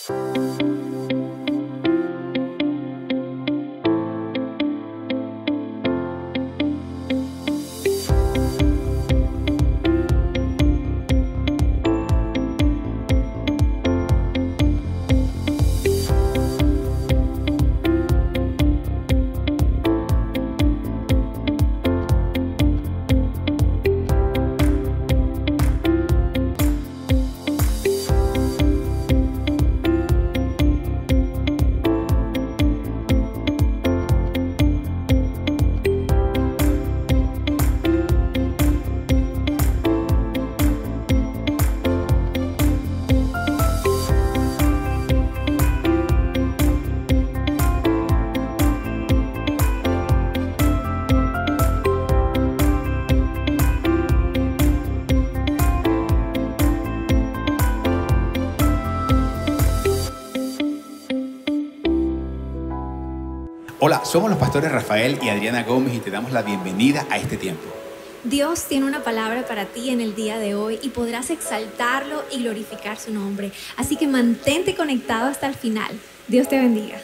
Hola, somos los pastores Rafael y Adriana Gómez y te damos la bienvenida a este tiempo. Dios tiene una palabra para ti en el día de hoy y podrás exaltarlo y glorificar su nombre. Así que mantente conectado hasta el final. Dios te bendiga.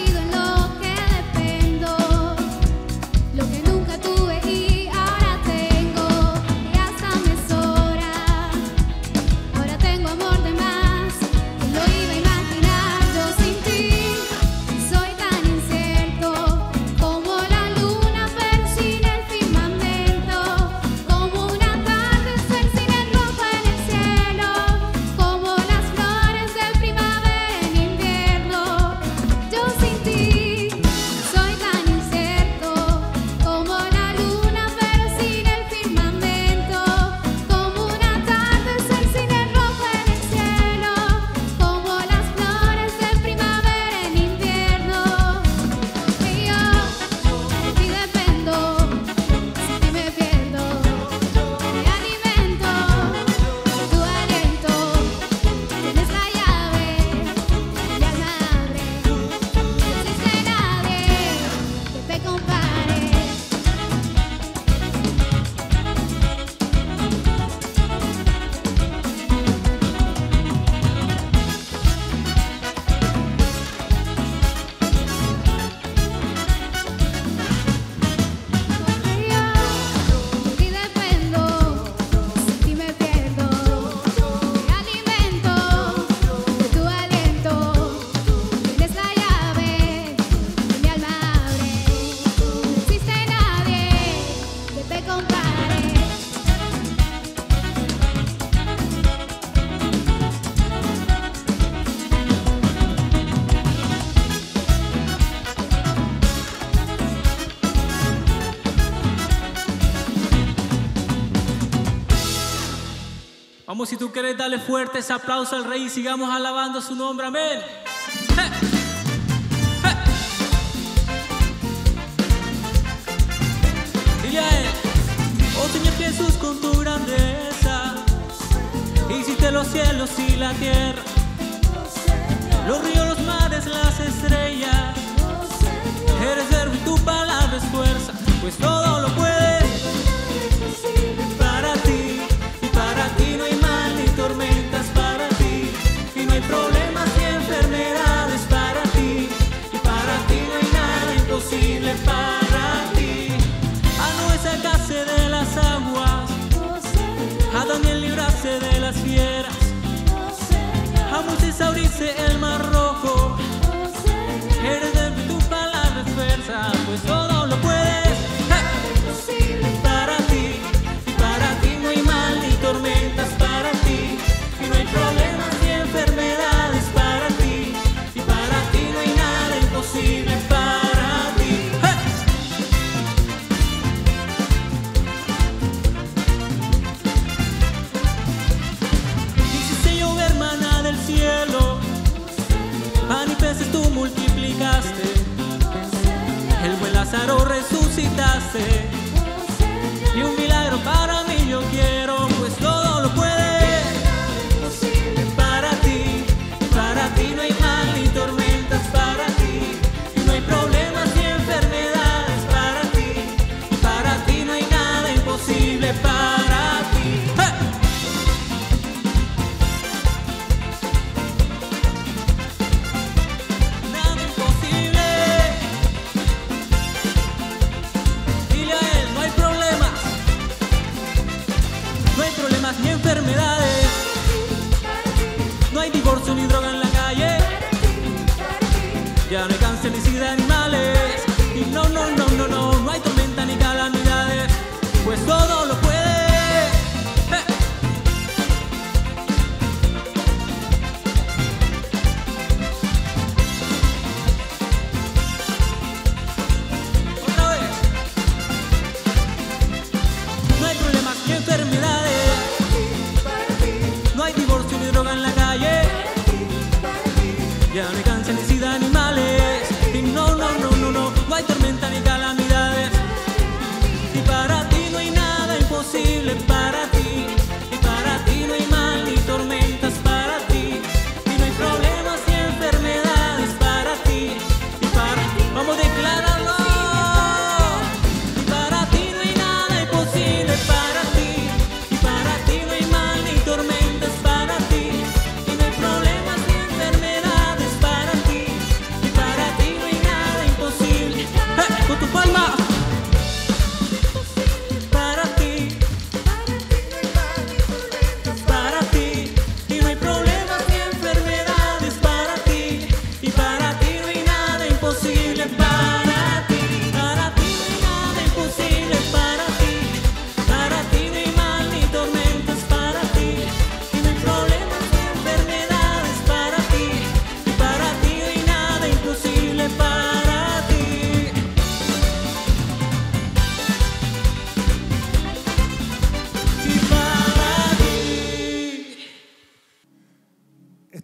sido en lo que dependo, lo que nunca tuve y ahora tengo, y hasta me sobra. Ahora tengo amor de más, que lo iba a imaginar. Yo sin ti soy tan incierto como la luna pero sin el firmamento, como un atardecer sin el rojo en el cielo, como las flores de primavera en invierno. Yo sin ti soy tan incierto como la luna pero sin el firmamento, como un atardecer sin el rojo en el cielo, como las flores de primavera en invierno. Y yo de ti dependo, sin ti me pierdo, me alimento de tu aliento, tienes la llave, mi alma abre, no existe nadie que te compare. De ti dependo, sin ti me pierdo, me alimento de tu aliento, tienes la llave, mi alma abre, no existe nadie que te compare. Vamos, si tú quieres, darle fuerte ese aplauso al Rey y sigamos alabando su nombre, amén. ¡Eh! ¡Eh! Dile a él: oh Señor Jesús, con tu grandeza hiciste los cielos y la tierra, los ríos, los mares, las estrellas. Eres verbo y tu palabra es fuerza, pues todo lo puedes. Para ti, y para ti no hay mal ni tormentas. Para ti, y no hay problemas ni enfermedades. Para ti, y para ti no hay nada imposible. Para ti, a Noé sacaste de las aguas, a Daniel libraste de las fieras, a Moisés abriste el mar rojo. Eres de tu palabra es fuerza, pues todo lo puedes. Para ti, y para ti no hay mal ni tormentas. Para ti, y no hay problemas ni enfermedades. Para ti, y para ti no hay nada imposible. Para ti, hiciste llover maná del cielo, pan y peces tú multiplicaste, el buen Lázaro resucitaste, y un milagro para mí yo quiero, pues todo lo puedes. Para ti no hay mal ni tormentas. Para ti, y no hay problemas ni enfermedades. Para ti, y para ti no hay nada imposible. Para ti, ¡hey! Nada imposible. Dile a él: no hay problemas ni enfermedades. No hay divorcio ni droga en la calle. Ya no hay cáncer ni sida ni males. Y no hay tormenta ni calamidades, pues todo lo puede. Otra vez. No hay problemas ni enfermedades. No hay divorcio ni droga en la calle. Ya no hay cáncer ni sida ni males. Y no hay tormenta ni calamidades. Y para ti no hay nada imposible.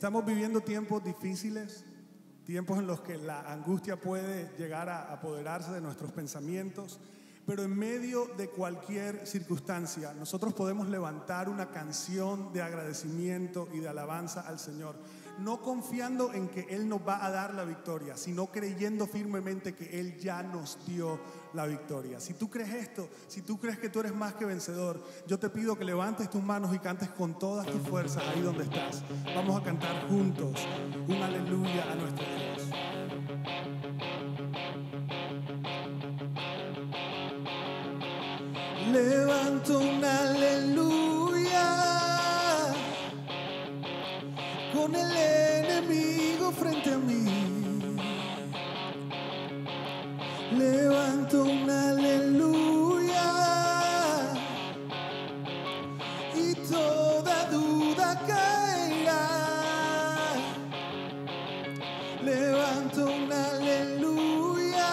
Estamos viviendo tiempos difíciles, tiempos en los que la angustia puede llegar a apoderarse de nuestros pensamientos, pero en medio de cualquier circunstancia nosotros podemos levantar una canción de agradecimiento y de alabanza al Señor, no confiando en que Él nos va a dar la victoria, sino creyendo firmemente que Él ya nos dio la victoria. Si tú crees esto, si tú crees que tú eres más que vencedor, yo te pido que levantes tus manos y cantes con todas tus fuerzas ahí donde estás. Vamos a cantar juntos un aleluya a nuestro Dios. Levanto un aleluya con el enemigo frente a mí. Levanto un aleluya y toda duda caerá. Levanto un aleluya.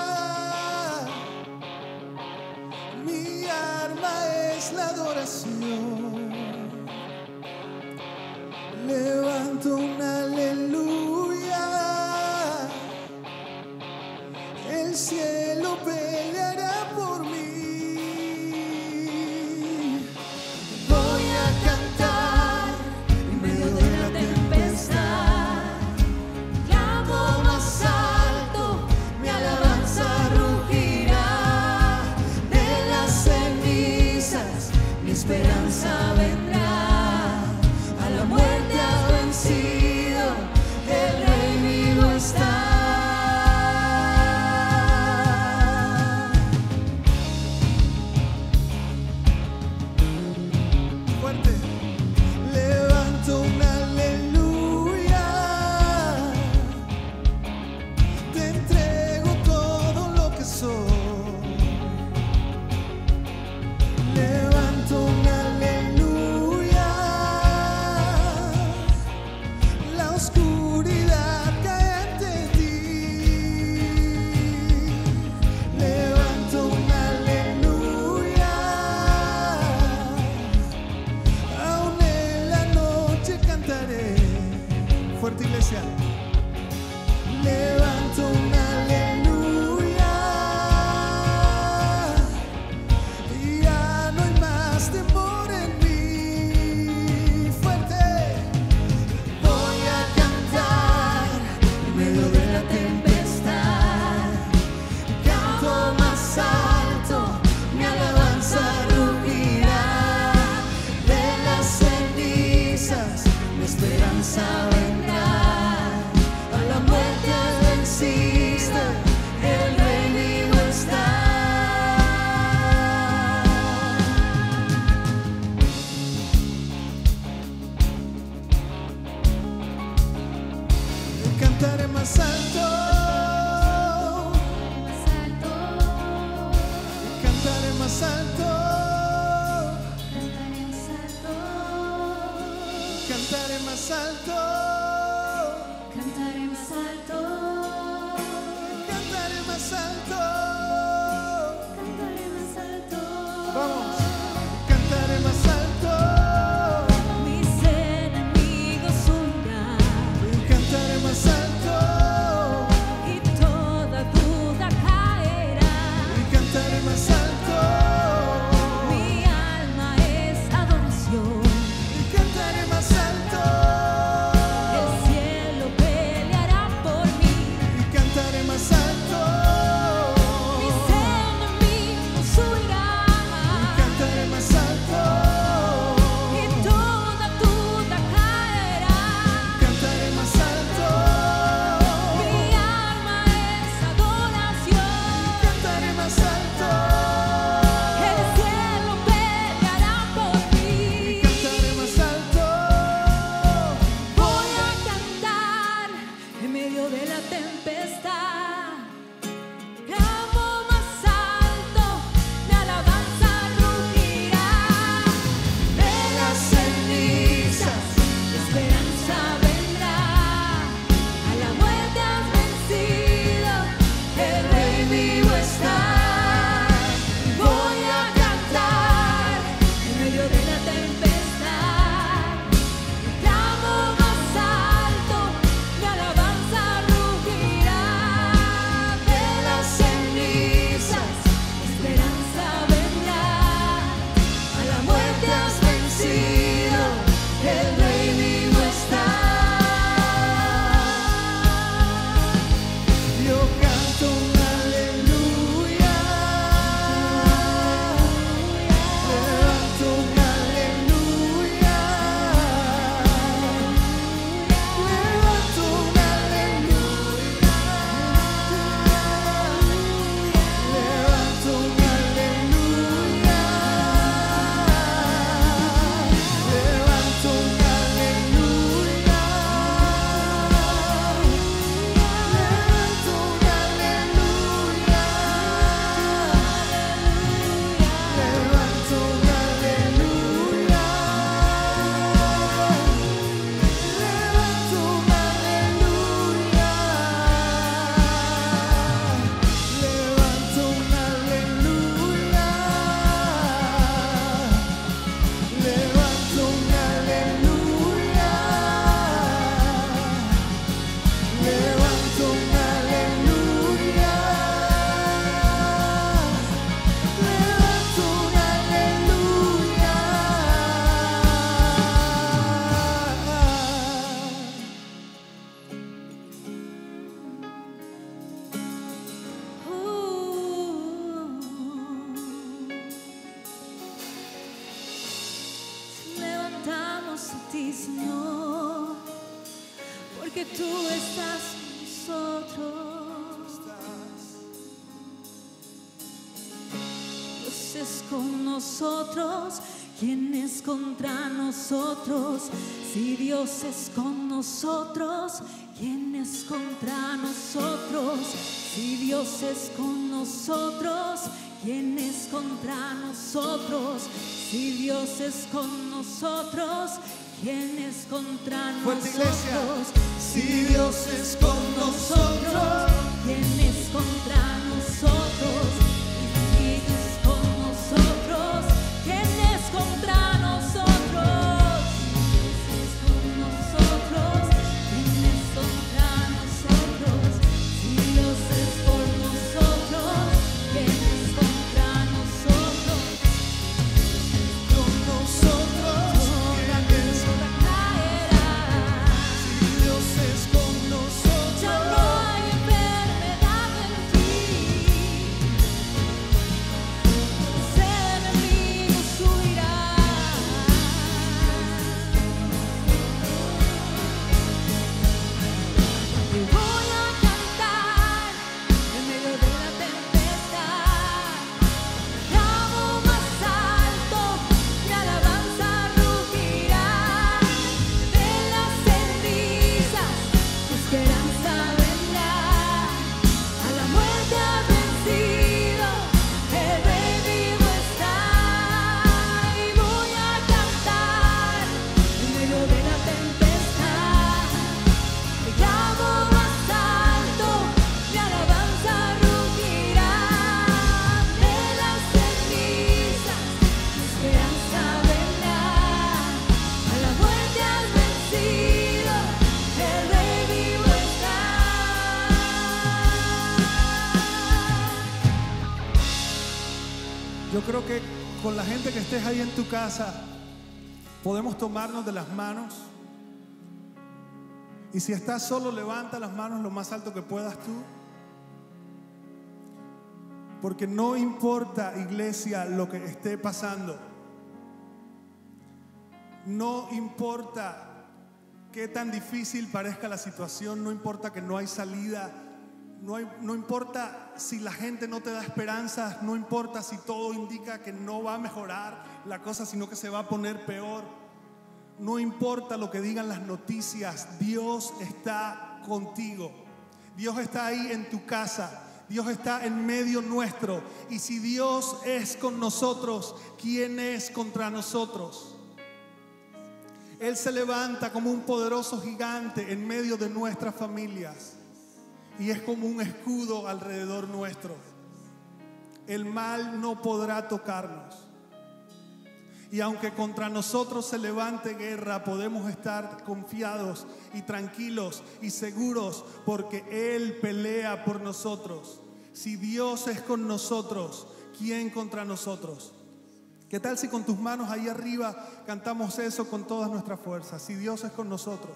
Mi arma es la adoración. Levanto un aleluya. El cielo peleará por mí. Voy a cantar en medio de la tempestad. Clamo más alto, mi alabanza rugirá. De las cenizas mi esperanza vendrá. A la muerte ha vencido, el Rey vivo está. Fuerte. Levanto un aleluya. Te entrego todo lo que soy. Levanto un aleluya. La oscuridad cae ante ti. Levanto un aleluya. Aún en la noche cantaré. Fuerte, iglesia. Levanto un aleluya. Y ya no hay más temor en mí. Fuerte. Voy a cantar en medio de la tempestad. Canto más alto, mi alabanza rugirá. De las cenizas mi esperanza vendrá. A la muerte vencida, el Rey vivo está. Cantaré más alto. Más alto, Cantaré más alto. cantaré más alto, Cantaré más alto. cantaré más alto, Cantaré más alto. cantaré más alto. Vamos. Cantaré más alto. Mis enemigos huirán Cantaré más alto. y toda duda caerá. Cantaré más alto. Mi alma es adoración. Cantaré más alto. Señor, porque tú estás con nosotros. Dios es con nosotros, ¿quién es contra nosotros? Si Dios es con nosotros, ¿quién es contra nosotros? Si Dios es con nosotros, ¿quién es contra nosotros? Si Dios es con nosotros, ¿quién es contra Fuerte, iglesia. nosotros? Si Dios es con nosotros, ¿quién es contra nosotros? Si Dios es con nosotros, ¿quién es contra nosotros? Si Dios es con nosotros, ¿quién es contra nosotros? Si Dios es por nosotros, ¿quién es contra nosotros? Con nosotros, ¿quién es? Si Dios es con nosotros, Ya no hay enfermedad en ti. Ese enemigo huirá. Te voy a cantar en medio de la tempestad. Clamo más alto, mi alabanza rugirá. De las cenizas tu esperanza vendrá. A la muerte has vencido, el Rey vivo está. Y voy a cantar en medio de la tempestad. Te llamo más alto, mi alabanza rugirá. De las cenizas tu esperanza vendrá. A la muerte has vencido, el Rey vivo está. yo creo que con la gente que estés ahí en tu casa, podemos tomarnos de las manos. Y si estás solo, levanta las manos lo más alto que puedas tú. Porque no importa, iglesia, lo que esté pasando. No importa qué tan difícil parezca la situación. No importa que no hay salida. No importa si la gente no te da esperanzas. No importa si todo indica que no va a mejorar la cosa, sino que se va a poner peor. No importa lo que digan las noticias, Dios está contigo. Dios está ahí en tu casa. Dios está en medio nuestro. Y si Dios es con nosotros, ¿quién es contra nosotros? Él se levanta como un poderoso gigante en medio de nuestras familias. Y es como un escudo alrededor nuestro. El mal no podrá tocarnos. Y aunque contra nosotros se levante guerra, podemos estar confiados y tranquilos y seguros, porque Él pelea por nosotros. Si Dios es con nosotros, ¿quién contra nosotros? ¿Qué tal si con tus manos ahí arriba cantamos eso con todas nuestras fuerzas? Si Dios es con nosotros.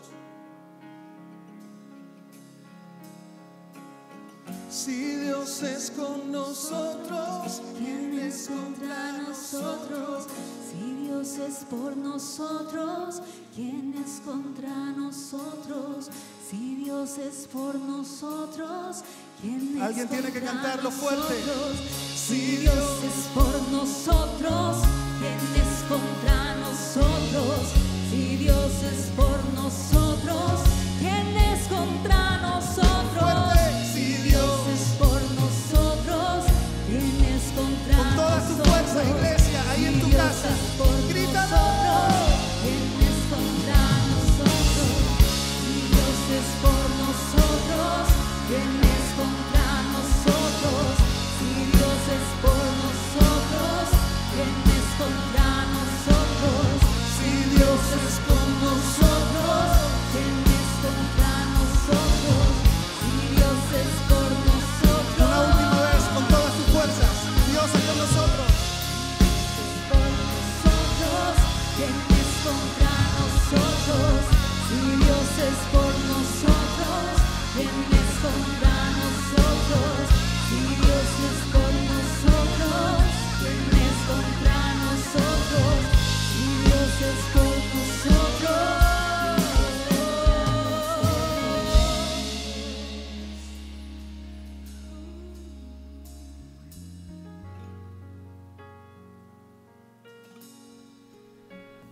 Si Dios es con nosotros, ¿Quién es contra nosotros? Si Dios es por nosotros, ¿quién es contra nosotros? Si Dios es por nosotros, ¿quién es Alguien tiene que contra cantarlo fuerte. nosotros? Si Dios es por nosotros, ¿quién es contra nosotros? Si Dios es por nosotros, ¿quién es contra nosotros? Fuerte. Si Dios es por nosotros, ¿quién es contra Con toda tu nosotros? fuerza, iglesia, ahí en tu Si Dios casa. es por Grítalo. nosotros, ¿quién es contra nosotros? Si Dios es por nosotros, ¿quién es contra nosotros? Si Dios es por nosotros, ¿quién es contra nosotros? Si Dios es con nosotros, ¿quién es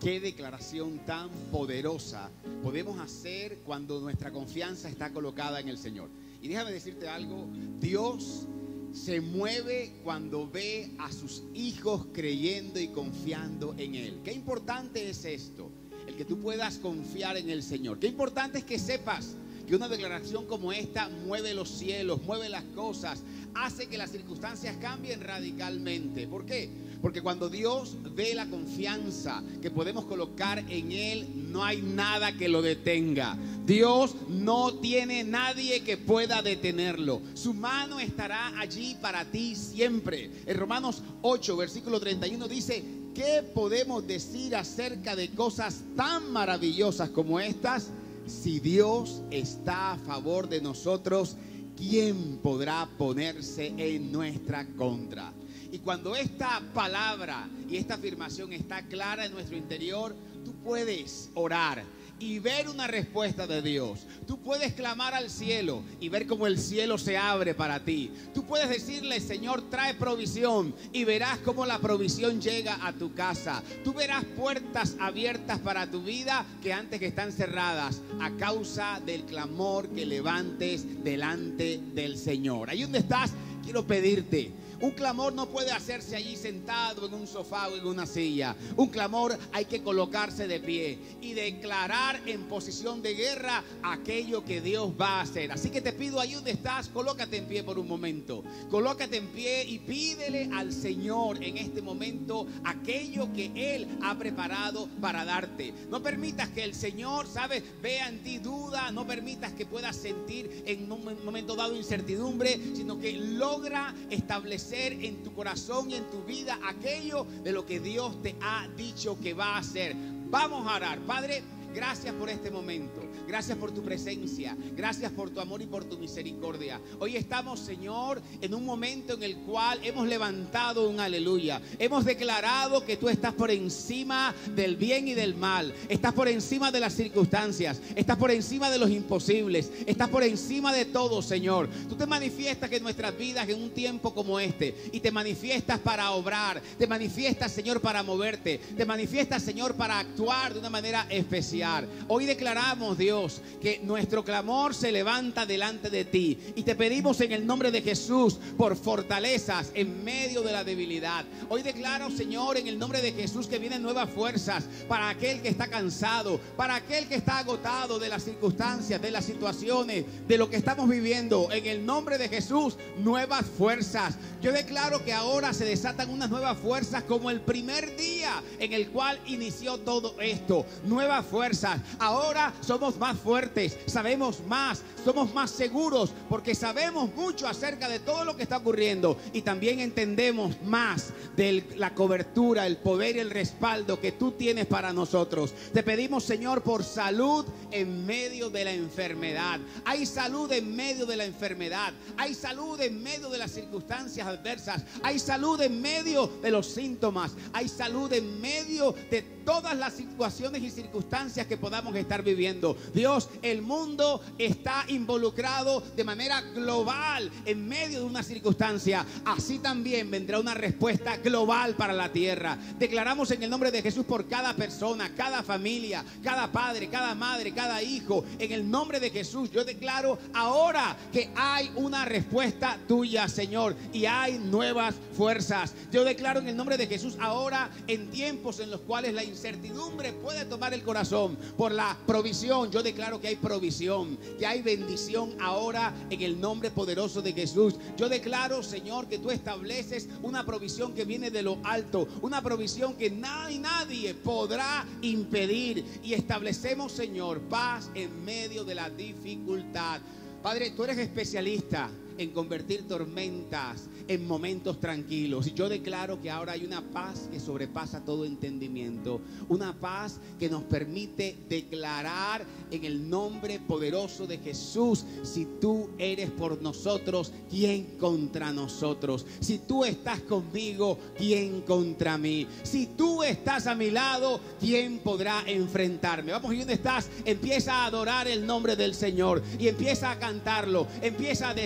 Qué declaración tan poderosa podemos hacer cuando nuestra confianza está colocada en el Señor. Y déjame decirte algo, Dios se mueve cuando ve a sus hijos creyendo y confiando en Él. Qué importante es esto, el que tú puedas confiar en el Señor. Qué importante es que sepas que una declaración como esta mueve los cielos, mueve las cosas, hace que las circunstancias cambien radicalmente. ¿Por qué? Porque cuando Dios ve la confianza que podemos colocar en Él, no hay nada que lo detenga. Dios no tiene nadie que pueda detenerlo. Su mano estará allí para ti siempre. En Romanos 8, versículo 31 dice: ¿qué podemos decir acerca de cosas tan maravillosas como estas? Si Dios está a favor de nosotros, ¿quién podrá ponerse en nuestra contra? Y cuando esta palabra y esta afirmación está clara en nuestro interior, tú puedes orar y ver una respuesta de Dios. Tú puedes clamar al cielo y ver cómo el cielo se abre para ti. Tú puedes decirle: Señor, trae provisión, y verás cómo la provisión llega a tu casa. Tú verás puertas abiertas para tu vida que antes que están cerradas a causa del clamor que levantes delante del Señor. Ahí donde estás, quiero pedirte: un clamor no puede hacerse allí sentado en un sofá o en una silla. Un clamor hay que colocarse de pie y declarar en posición de guerra aquello que Dios va a hacer. Así que te pido, ahí donde estás, colócate en pie por un momento. Colócate en pie y pídele al Señor en este momento aquello que Él ha preparado para darte. No permitas que el Señor, ¿sabes?, vea en ti duda. No permitas que puedas sentir en un momento dado incertidumbre, sino que logra establecer en tu corazón y en tu vida aquello de lo que Dios te ha dicho que va a hacer. Vamos a orar. Padre, gracias por este momento. Gracias por tu presencia. Gracias por tu amor y por tu misericordia. Hoy estamos, Señor, en un momento en el cual hemos levantado un aleluya. Hemos declarado que tú estás por encima del bien y del mal. Estás por encima de las circunstancias. Estás por encima de los imposibles. Estás por encima de todo, Señor. Tú te manifiestas en nuestras vidas en un tiempo como este. Y te manifiestas para obrar. Te manifiestas, Señor, para moverte. Te manifiestas, Señor, para actuar de una manera especial. Hoy declaramos, Dios, que nuestro clamor se levanta delante de ti, y te pedimos en el nombre de Jesús por fortalezas en medio de la debilidad. Hoy declaro, Señor, en el nombre de Jesús, que vienen nuevas fuerzas para aquel que está cansado, para aquel que está agotado de las circunstancias, de las situaciones, de lo que estamos viviendo. En el nombre de Jesús, nuevas fuerzas. Yo declaro que ahora se desatan unas nuevas fuerzas como el primer día en el cual inició todo esto. Nuevas fuerzas. Ahora somos más fuertes, sabemos más, somos más seguros, porque sabemos mucho acerca de todo lo que está ocurriendo, y también entendemos más de la cobertura, el poder y el respaldo que tú tienes para nosotros. Te pedimos, Señor, por salud en medio de la enfermedad. Hay salud en medio de la enfermedad, hay salud en medio de las circunstancias adversas, hay salud en medio de los síntomas, hay salud en medio de todas las situaciones y circunstancias que podamos estar viviendo. Dios, el mundo está involucrado de manera global en medio de una circunstancia. Así también vendrá una respuesta global para la tierra. Declaramos en el nombre de Jesús por cada persona, cada familia, cada padre, cada madre, cada hijo. En el nombre de Jesús yo declaro ahora que hay una respuesta tuya, Señor, y hay nuevas fuerzas. Yo declaro en el nombre de Jesús ahora, en tiempos en los cuales la incertidumbre puede tomar el corazón, por la provisión, yo declaro que hay provisión, que hay bendición ahora en el nombre poderoso de Jesús. Yo declaro, Señor, que tú estableces una provisión que viene de lo alto, una provisión que nadie podrá impedir, y establecemos, Señor, paz en medio de la dificultad. Padre, tú eres especialista en convertir tormentas en momentos tranquilos, y yo declaro que ahora hay una paz que sobrepasa todo entendimiento, una paz que nos permite declarar en el nombre poderoso de Jesús: si tú eres por nosotros, ¿quién contra nosotros? Si tú estás conmigo, ¿quién contra mí? Si tú estás a mi lado, ¿quién podrá enfrentarme? Vamos, y donde estás, empieza a adorar el nombre del Señor y empieza a cantarlo, empieza a decirlo.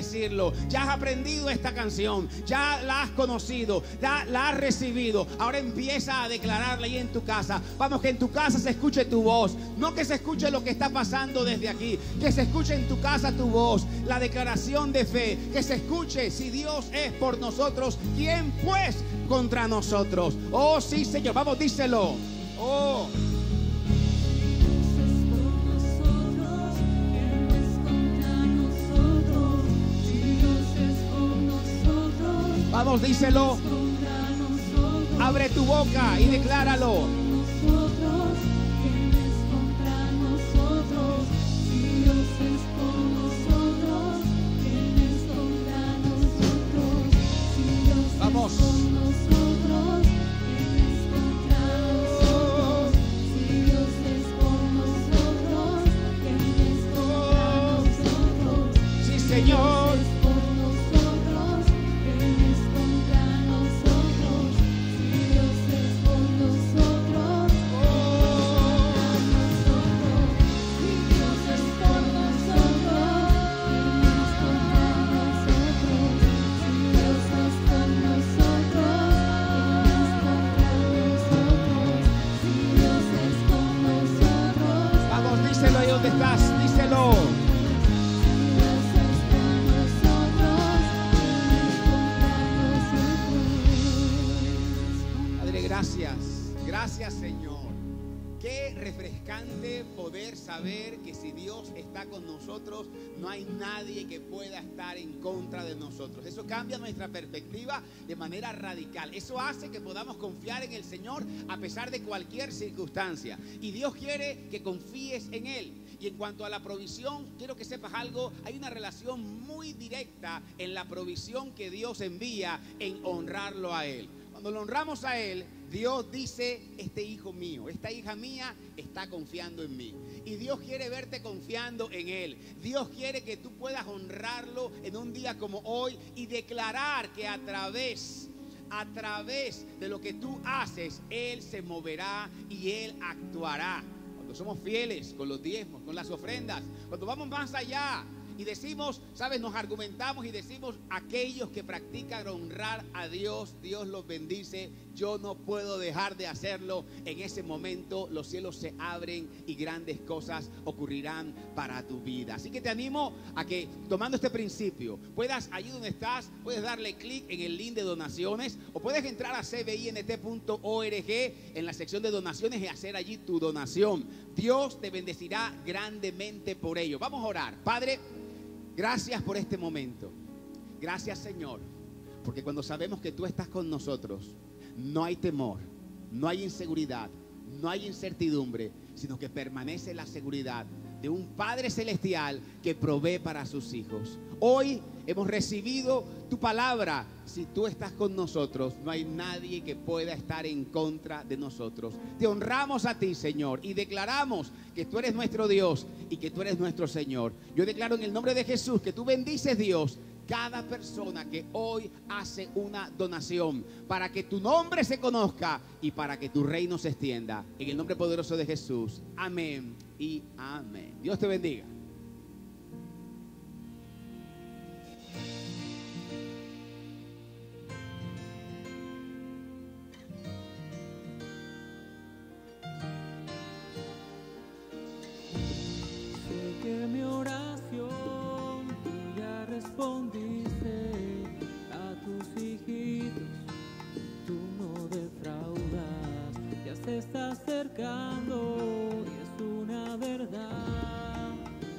Cristo. Ya has aprendido esta canción, ya la has conocido, ya la has recibido. Ahora empieza a declararla ahí en tu casa. Vamos, que en tu casa se escuche tu voz, no que se escuche lo que está pasando desde aquí, que se escuche en tu casa tu voz, la declaración de fe, que se escuche: si Dios es por nosotros, ¿quién pues contra nosotros? Oh sí, Señor, vamos, díselo. Oh, vamos, díselo. Abre tu boca y decláralo. Vamos. Sí, Señor. Díselo ahí donde estás, díselo. Padre, gracias, gracias, Señor. Qué refrescante poder saber que si Dios está con nosotros, no hay nadie que pueda estar en contra de nosotros. Eso cambia nuestra perspectiva de manera radical. Eso hace que podamos confiar en el Señor a pesar de cualquier circunstancia. Y Dios quiere que confíes en Él. Y en cuanto a la provisión, quiero que sepas algo. Hay una relación muy directa en la provisión que Dios envía en honrarlo a Él. Cuando lo honramos a Él, Dios dice: este hijo mío, esta hija mía está confiando en mí. Y Dios quiere verte confiando en Él. Dios quiere que tú puedas honrarlo en un día como hoy y declarar que a través de lo que tú haces, Él se moverá y Él actuará. Cuando somos fieles con los diezmos, con las ofrendas, cuando vamos más allá y decimos, ¿sabes? Nos argumentamos y decimos: aquellos que practican honrar a Dios, Dios los bendice. Yo no puedo dejar de hacerlo. En ese momento los cielos se abren y grandes cosas ocurrirán para tu vida. Así que te animo a que, tomando este principio, puedas, allí donde estás, puedes darle clic en el link de donaciones, o puedes entrar a cbint.org en la sección de donaciones y hacer allí tu donación. Dios te bendecirá grandemente por ello. Vamos a orar. Padre, gracias por este momento. Gracias, Señor, porque cuando sabemos que tú estás con nosotros, no hay temor, no hay inseguridad, no hay incertidumbre, sino que permanece la seguridad de un Padre Celestial que provee para sus hijos. Hoy hemos recibido tu palabra. Si tú estás con nosotros, no hay nadie que pueda estar en contra de nosotros. Te honramos a ti, Señor, y declaramos que tú eres nuestro Dios y que tú eres nuestro Señor. Yo declaro en el nombre de Jesús que tú bendices, Dios, cada persona que hoy hace una donación para que tu nombre se conozca y para que tu reino se extienda. En el nombre poderoso de Jesús. Amén y amén. Dios te bendiga. Sé que mi oración tú ya respondiste a tus hijitos, tú no defraudas, ya se está acercando y es una verdad.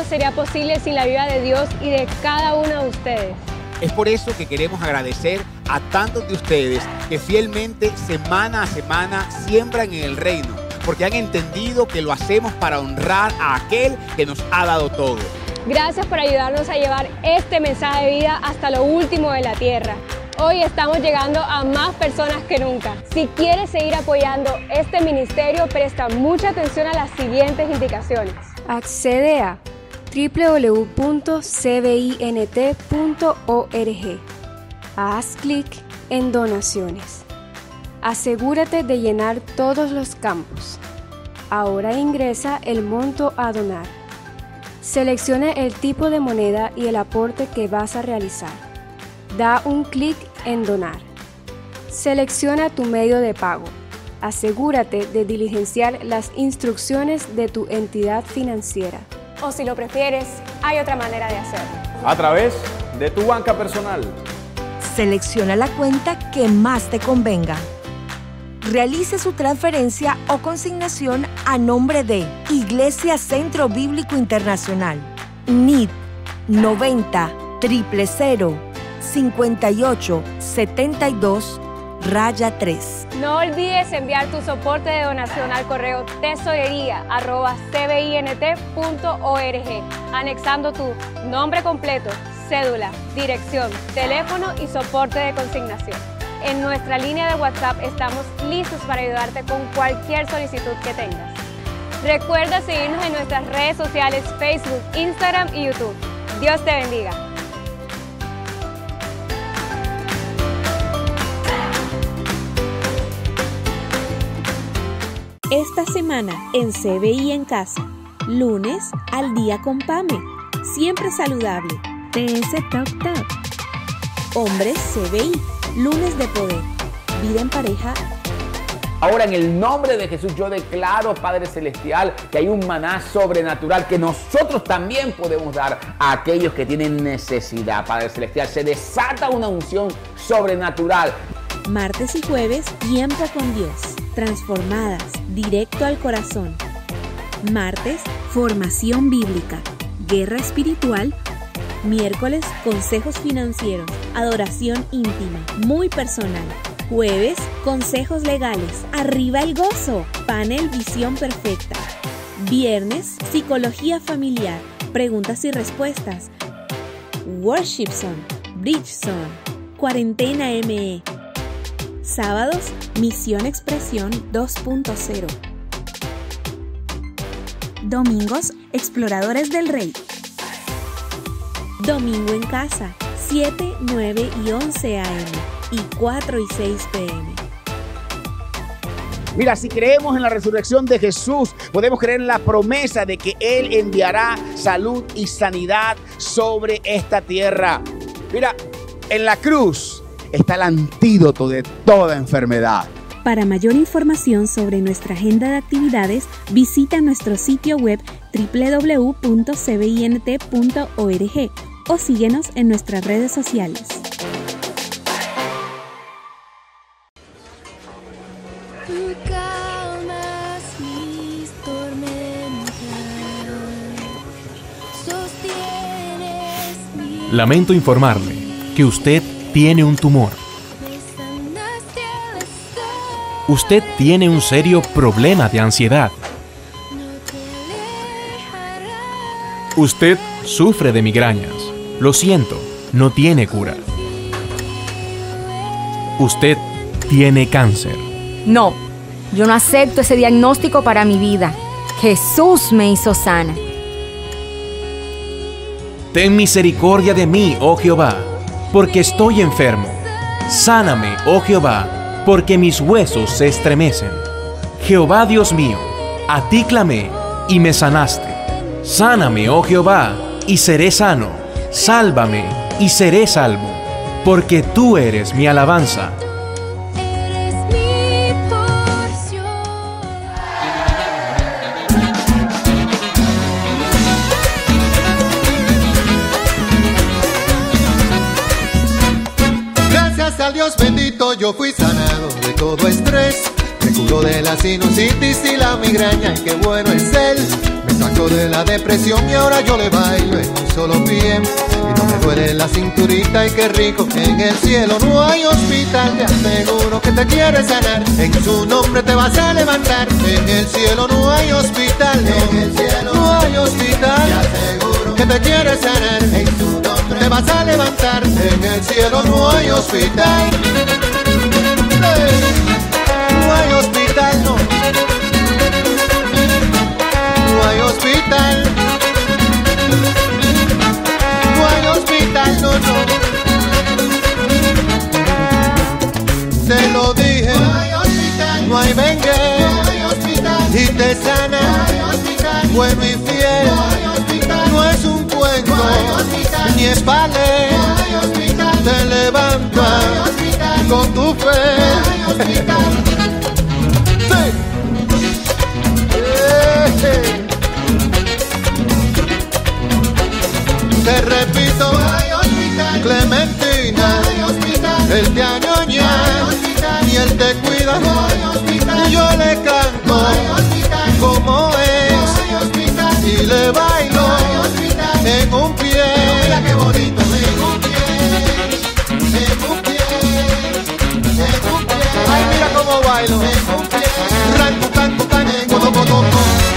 sería posible sin la ayuda de Dios y de cada uno de ustedes. Es por eso que queremos agradecer a tantos de ustedes que fielmente, semana a semana, siembran en el reino, porque han entendido que lo hacemos para honrar a aquel que nos ha dado todo. Gracias por ayudarnos a llevar este mensaje de vida hasta lo último de la tierra. Hoy estamos llegando a más personas que nunca. Si quieres seguir apoyando este ministerio, presta mucha atención a las siguientes indicaciones. Accede a www.cbint.org. Haz clic en Donaciones. Asegúrate de llenar todos los campos. Ahora ingresa el monto a donar. Selecciona el tipo de moneda y el aporte que vas a realizar. Da un clic en Donar. Selecciona tu medio de pago. Asegúrate de diligenciar las instrucciones de tu entidad financiera. O si lo prefieres, hay otra manera de hacerlo. A través de tu banca personal. Selecciona la cuenta que más te convenga. Realice su transferencia o consignación a nombre de Iglesia Centro Bíblico Internacional. NID 90 000 5872-3. No olvides enviar tu soporte de donación al correo tesorería@cbint.org, anexando tu nombre completo, cédula, dirección, teléfono y soporte de consignación. En nuestra línea de WhatsApp estamos listos para ayudarte con cualquier solicitud que tengas. Recuerda seguirnos en nuestras redes sociales Facebook, Instagram y YouTube. Dios te bendiga. Esta semana en CBI en Casa, lunes al día con Pame, siempre saludable. TS Talk Talk. Hombres CBI, lunes de poder, vida en pareja. Ahora, en el nombre de Jesús, yo declaro, Padre Celestial, que hay un maná sobrenatural que nosotros también podemos dar a aquellos que tienen necesidad. Padre Celestial, se desata una unción sobrenatural. Martes y jueves, tiempo con Dios. Transformadas, directo al corazón. Martes, formación bíblica, guerra espiritual. Miércoles, consejos financieros, adoración íntima, muy personal. Jueves, consejos legales, arriba el gozo, panel visión perfecta. Viernes, psicología familiar, preguntas y respuestas. Worship Zone, Bridge Zone, cuarentena ME. Sábados, Misión Expresión 2.0. Domingos, Exploradores del Rey. Domingo en Casa, 7, 9 y 11 a.m. y 4 y 6 p.m. Mira, si creemos en la resurrección de Jesús, podemos creer en la promesa de que Él enviará salud y sanidad sobre esta tierra. Mira, en la cruz está el antídoto de toda enfermedad. Para mayor información sobre nuestra agenda de actividades, visita nuestro sitio web www.cbint.org o síguenos en nuestras redes sociales. Tú calmas mis tormentas, sostienes mi... Lamento informarle que usted tiene un tumor. Usted tiene un serio problema de ansiedad. Usted sufre de migrañas. Lo siento, no tiene cura. Usted tiene cáncer. No, yo no acepto ese diagnóstico para mi vida. Jesús me hizo sana. Ten misericordia de mí, oh Jehová, porque estoy enfermo. Sáname, oh Jehová, porque mis huesos se estremecen. Jehová Dios mío, a ti clamé y me sanaste. Sáname, oh Jehová, y seré sano. Sálvame y seré salvo, porque tú eres mi alabanza. Eres mi porción. Gracias al Dios bendito yo fui sanado de todo estrés. Me curó de la sinusitis y la migraña y qué bueno es Él. Me sacó sacó de la depresión y ahora yo le bailo en un solo pie. Y no me duele la cinturita y qué rico que en el cielo no hay hospital. Te aseguro que te quiere sanar, en su nombre te vas a levantar. En el cielo no hay hospital, en el cielo no hay hospital. Te aseguro que te quiere sanar, en su nombre te vas a levantar. En el cielo no hay hospital. No hay hospital, no. No hay hospital. No hay hospital, no, no. Se lo dije. No hay hospital. No hay dengue. No hay hospital. Y te sana. No hay hospital. Bueno y fiel. No hay hospital. No es un cuento. No hay hospital. Ni es ballet. No hay hospital. Te levanta. No hay hospital. Con tu fe. No hay hospital. Te repito, no hay hospital. Clementina, no hay hospital. Él te añoña, no hay hospital. Y él te cuida, no hay hospital. Yo le canto, no hay hospital. Como es, no hay hospital. Y le bailo, no hay hospital. En un pie. Pero mira qué bonito, en un pie. En un pie. En un pie. Ay, mira cómo bailo. En un pie. Ranco, canto, canto, codo, codo, codo.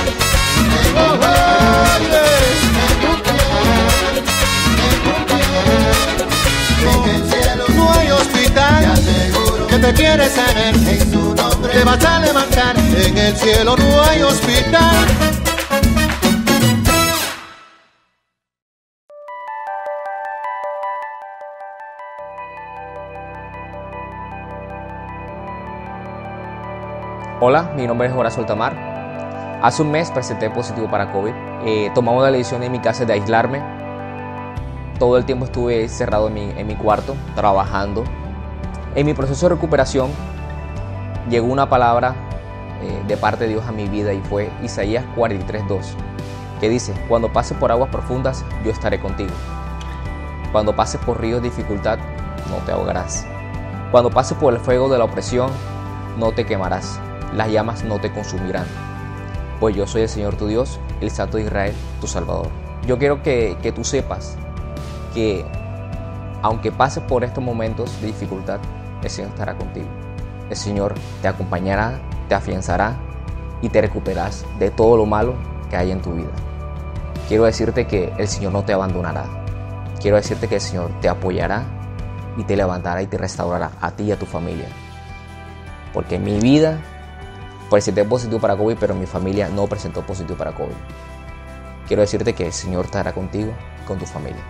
Que te quieres sanar, en su nombre te vas a levantar. En el cielo no hay hospital. Hola, mi nombre es Horacio Altamar. Hace un mes presenté positivo para COVID. Tomamos la decisión en mi casa de aislarme. Todo el tiempo estuve cerrado en mi cuarto, trabajando. En mi proceso de recuperación llegó una palabra de parte de Dios a mi vida y fue Isaías 43:2, que dice: cuando pases por aguas profundas, yo estaré contigo. Cuando pases por ríos de dificultad, no te ahogarás. Cuando pases por el fuego de la opresión, no te quemarás. Las llamas no te consumirán. Pues yo soy el Señor tu Dios, el Santo de Israel, tu Salvador. Yo quiero que tú sepas que aunque pases por estos momentos de dificultad, el Señor estará contigo. El Señor te acompañará, te afianzará y te recuperarás de todo lo malo que hay en tu vida. Quiero decirte que el Señor no te abandonará. Quiero decirte que el Señor te apoyará y te levantará y te restaurará a ti y a tu familia. Porque en mi vida presenté positivo para COVID, pero mi familia no presentó positivo para COVID. Quiero decirte que el Señor estará contigo y con tu familia.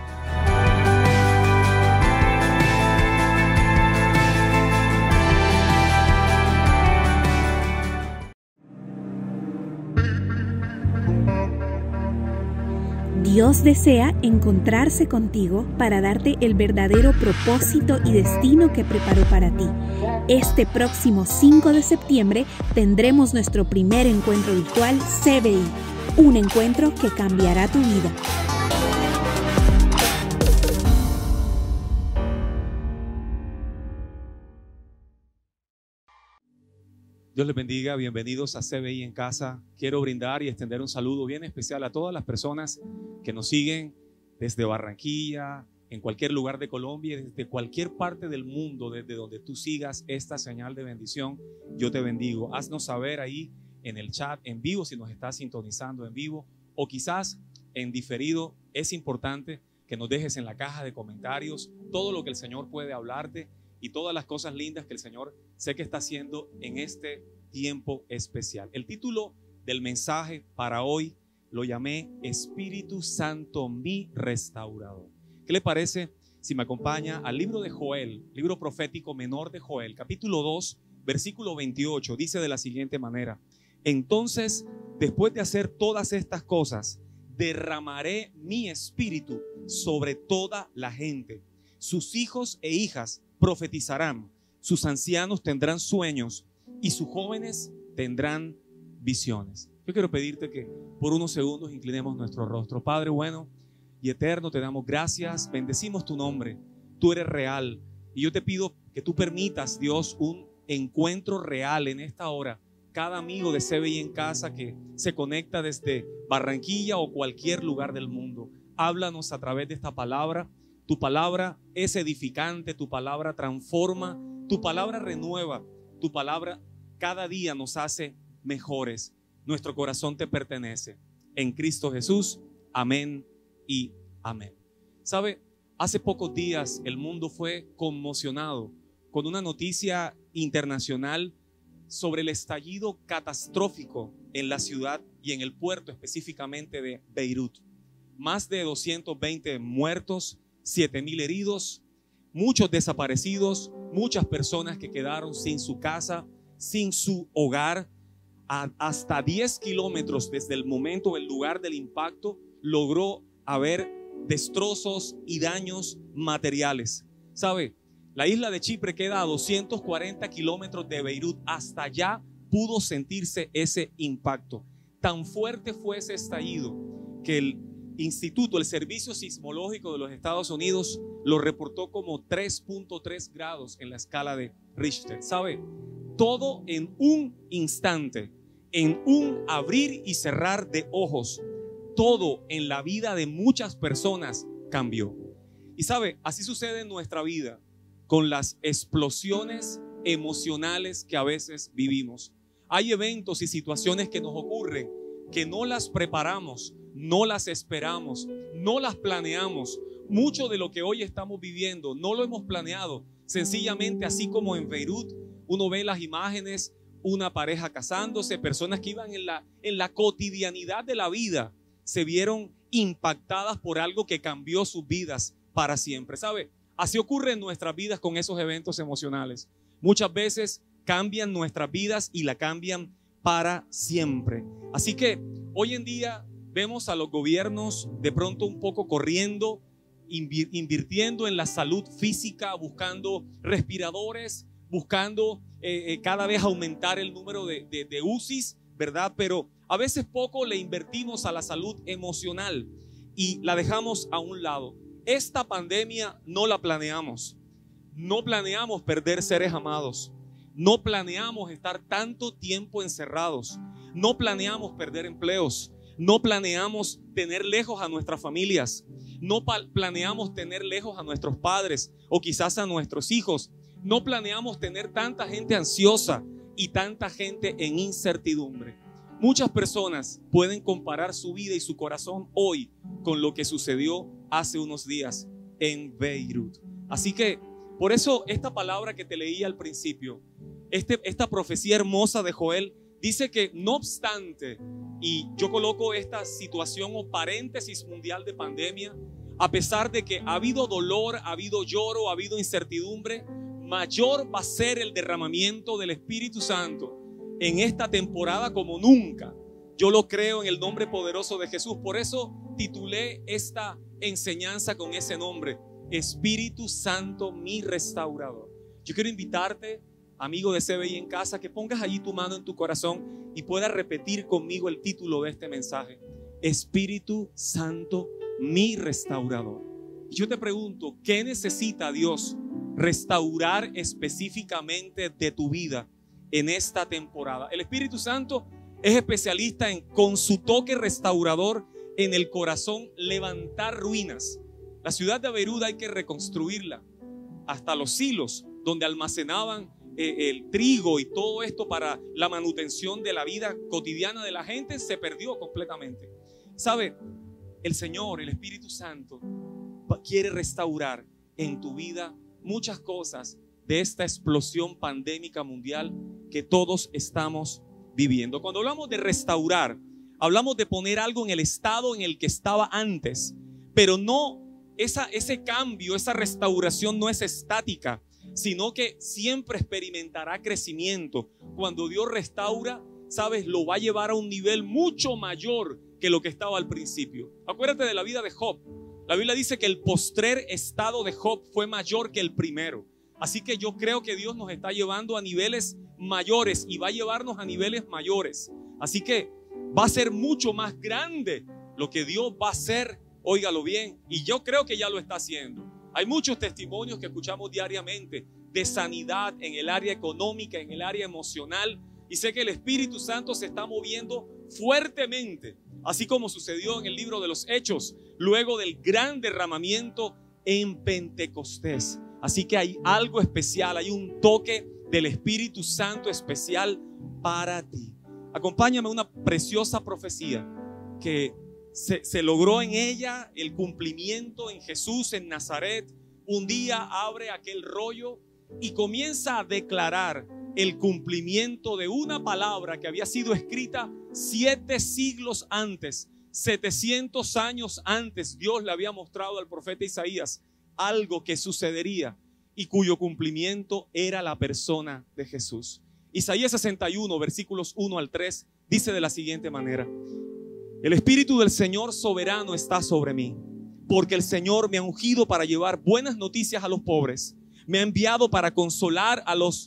Dios desea encontrarse contigo para darte el verdadero propósito y destino que preparó para ti. Este próximo 5 de septiembre tendremos nuestro primer encuentro virtual CBI, un encuentro que cambiará tu vida. Dios les bendiga, bienvenidos a CBI en Casa. Quiero brindar y extender un saludo bien especial a todas las personas que nos siguen desde Barranquilla, en cualquier lugar de Colombia, desde cualquier parte del mundo, desde donde tú sigas esta señal de bendición. Yo te bendigo. Haznos saber ahí en el chat, en vivo, si nos estás sintonizando en vivo o quizás en diferido. Es importante que nos dejes en la caja de comentarios todo lo que el Señor puede hablarte y todas las cosas lindas que el Señor sé que está haciendo en este tiempo especial. El título del mensaje para hoy lo llamé Espíritu Santo, mi restaurador. ¿Qué le parece si me acompaña al libro de Joel, libro profético menor de Joel, capítulo 2, versículo 28? Dice de la siguiente manera: entonces, después de hacer todas estas cosas, derramaré mi espíritu sobre toda la gente. Sus hijos e hijas profetizarán, sus ancianos tendrán sueños y sus jóvenes tendrán visiones. Yo quiero pedirte que por unos segundos inclinemos nuestro rostro. Padre bueno y eterno, te damos gracias, bendecimos tu nombre, tú eres real y yo te pido que tú permitas, Dios, un encuentro real en esta hora cada amigo de CBI en casa que se conecta desde Barranquilla o cualquier lugar del mundo. Háblanos a través de esta palabra. Tu palabra es edificante, tu palabra transforma, tu palabra renueva, tu palabra cada día nos hace mejores. Nuestro corazón te pertenece. En Cristo Jesús, amén y amén. ¿Sabe? Hace pocos días el mundo fue conmocionado con una noticia internacional sobre el estallido catastrófico en la ciudad y en el puerto específicamente de Beirut. Más de 220 muertos, 7,000 heridos, muchos desaparecidos, muchas personas que quedaron sin su casa, sin su hogar. Hasta 10 kilómetros desde el momento, el lugar del impacto, logró haber destrozos y daños materiales. ¿Sabe? La isla de Chipre queda a 240 kilómetros de Beirut. Hasta allá pudo sentirse ese impacto. Tan fuerte fue ese estallido que el Servicio Sismológico de los Estados Unidos lo reportó como 3.3 grados en la escala de Richter. ¿Sabe? Todo en un instante, en un abrir y cerrar de ojos, todo en la vida de muchas personas cambió. Y sabe, así sucede en nuestra vida con las explosiones emocionales que a veces vivimos. Hay eventos y situaciones que nos ocurren que no las preparamos, no las esperamos, no las planeamos. Mucho de lo que hoy estamos viviendo no lo hemos planeado. Sencillamente, así como en Beirut, uno ve las imágenes, una pareja casándose, personas que iban en la cotidianidad de la vida, se vieron impactadas por algo que cambió sus vidas para siempre. ¿Sabe? Así ocurre en nuestras vidas con esos eventos emocionales. Muchas veces cambian nuestras vidas y la cambian para siempre. Así que hoy en día vemos a los gobiernos de pronto un poco corriendo, invirtiendo en la salud física, buscando respiradores, buscando cada vez aumentar el número de UCIs, ¿verdad? Pero a veces poco le invertimos a la salud emocional y la dejamos a un lado. Esta pandemia no la planeamos. No planeamos perder seres amados. No planeamos estar tanto tiempo encerrados. No planeamos perder empleos. No planeamos tener lejos a nuestras familias. No planeamos tener lejos a nuestros padres o quizás a nuestros hijos. No planeamos tener tanta gente ansiosa y tanta gente en incertidumbre. Muchas personas pueden comparar su vida y su corazón hoy con lo que sucedió hace unos días en Beirut. Así que por eso esta palabra que te leí al principio, esta profecía hermosa de Joel, dice que no obstante, y yo coloco esta situación o paréntesis mundial de pandemia, a pesar de que ha habido dolor, ha habido lloro, ha habido incertidumbre, mayor va a ser el derramamiento del Espíritu Santo en esta temporada como nunca. Yo lo creo en el nombre poderoso de Jesús. Por eso titulé esta enseñanza con ese nombre: Espíritu Santo, mi restaurador. Yo quiero invitarte, amigo de CBI en casa, que pongas allí tu mano en tu corazón y puedas repetir conmigo el título de este mensaje: Espíritu Santo, mi restaurador. Y yo te pregunto, ¿qué necesita Dios restaurar específicamente de tu vida en esta temporada? El Espíritu Santo es especialista en, con su toque restaurador en el corazón, levantar ruinas. La ciudad de Beirut hay que reconstruirla. Hasta los silos donde almacenaban el trigo y todo esto para la manutención de la vida cotidiana de la gente se perdió completamente. ¿Sabe? El Señor, el Espíritu Santo, quiere restaurar en tu vida muchas cosas de esta explosión pandémica mundial que todos estamos viviendo. Cuando hablamos de restaurar, hablamos de poner algo en el estado en el que estaba antes, pero no ese cambio, esa restauración no es estática, sino que siempre experimentará crecimiento. Cuando Dios restaura, sabes, lo va a llevar a un nivel mucho mayor que lo que estaba al principio. Acuérdate de la vida de Job. La Biblia dice que el postrer estado de Job fue mayor que el primero. Así que yo creo que Dios nos está llevando a niveles mayores y va a llevarnos a niveles mayores. Así que va a ser mucho más grande lo que Dios va a hacer, óigalo bien, y yo creo que ya lo está haciendo. Hay muchos testimonios que escuchamos diariamente de sanidad en el área económica, en el área emocional, Y sé que el Espíritu Santo se está moviendo fuertemente, así como sucedió en el libro de los Hechos, luego del gran derramamiento en Pentecostés. Así que hay algo especial, hay un toque del Espíritu Santo especial para ti. Acompáñame a una preciosa profecía que se logró en ella el cumplimiento en Jesús en Nazaret. Un día abre aquel rollo y comienza a declarar el cumplimiento de una palabra que había sido escrita 7 siglos antes, 700 años antes. Dios le había mostrado al profeta Isaías algo que sucedería y cuyo cumplimiento era la persona de Jesús. Isaías 61, versículos 1 al 3, dice de la siguiente manera: el Espíritu del Señor soberano está sobre mí, porque el Señor me ha ungido para llevar buenas noticias a los pobres. Me ha enviado para consolar a los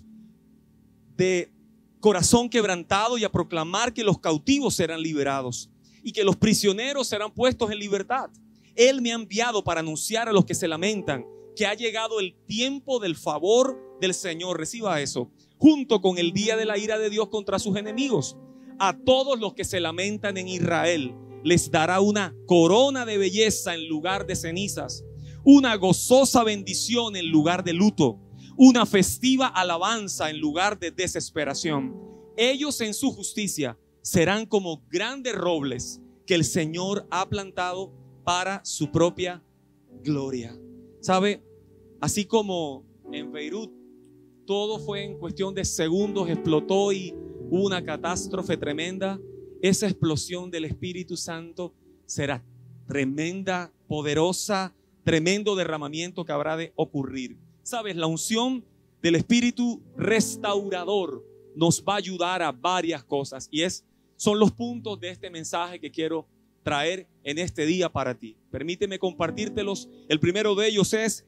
de corazón quebrantado y a proclamar que los cautivos serán liberados y que los prisioneros serán puestos en libertad. Él me ha enviado para anunciar a los que se lamentan que ha llegado el tiempo del favor del Señor. Reciba eso, junto con el día de la ira de Dios contra sus enemigos. A todos los que se lamentan en Israel les dará una corona de belleza en lugar de cenizas, una gozosa bendición en lugar de luto, una festiva alabanza en lugar de desesperación. Ellos en su justicia serán como grandes robles que el Señor ha plantado para su propia gloria. ¿Sabe? Así como en Beirut todo fue en cuestión de segundos, explotó y hubo una catástrofe tremenda, esa explosión del Espíritu Santo será tremenda, poderosa, tremendo derramamiento que habrá de ocurrir. ¿Sabes? La unción del Espíritu restaurador nos va a ayudar a varias cosas y son los puntos de este mensaje que quiero traer en este día para ti. Permíteme compartírtelos. El primero de ellos es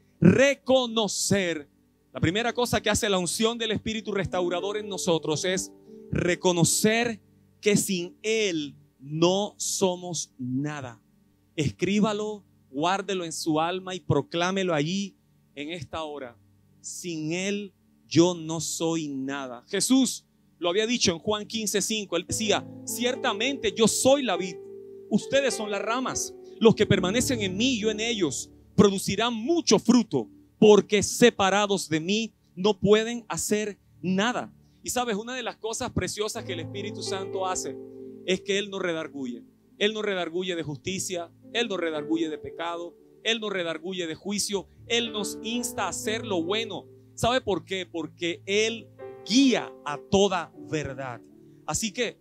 reconocer. La primera cosa que hace la unción del Espíritu restaurador en nosotros es reconocer que sin Él no somos nada. Escríbalo, guárdelo en su alma y proclámelo allí en esta hora. Sin Él yo no soy nada. Jesús lo había dicho en Juan 15:5. Él decía: ciertamente yo soy la vid, ustedes son las ramas. Los que permanecen en mí y yo en ellos producirán mucho fruto, porque separados de mí no pueden hacer nada. Y sabes, una de las cosas preciosas que el Espíritu Santo hace es que Él nos redarguye. Él nos redarguye de justicia, Él nos redarguye de pecado, Él nos redarguye de juicio, Él nos insta a hacer lo bueno. ¿Sabe por qué? Porque Él guía a toda verdad. Así que,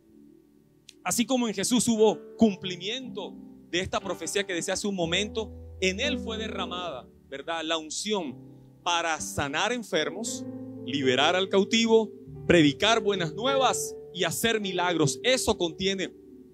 así como en Jesús hubo cumplimiento de esta profecía que decía hace un momento, en Él fue derramada, ¿verdad?, la unción para sanar enfermos, liberar al cautivo, predicar buenas nuevas y hacer milagros. Eso contiene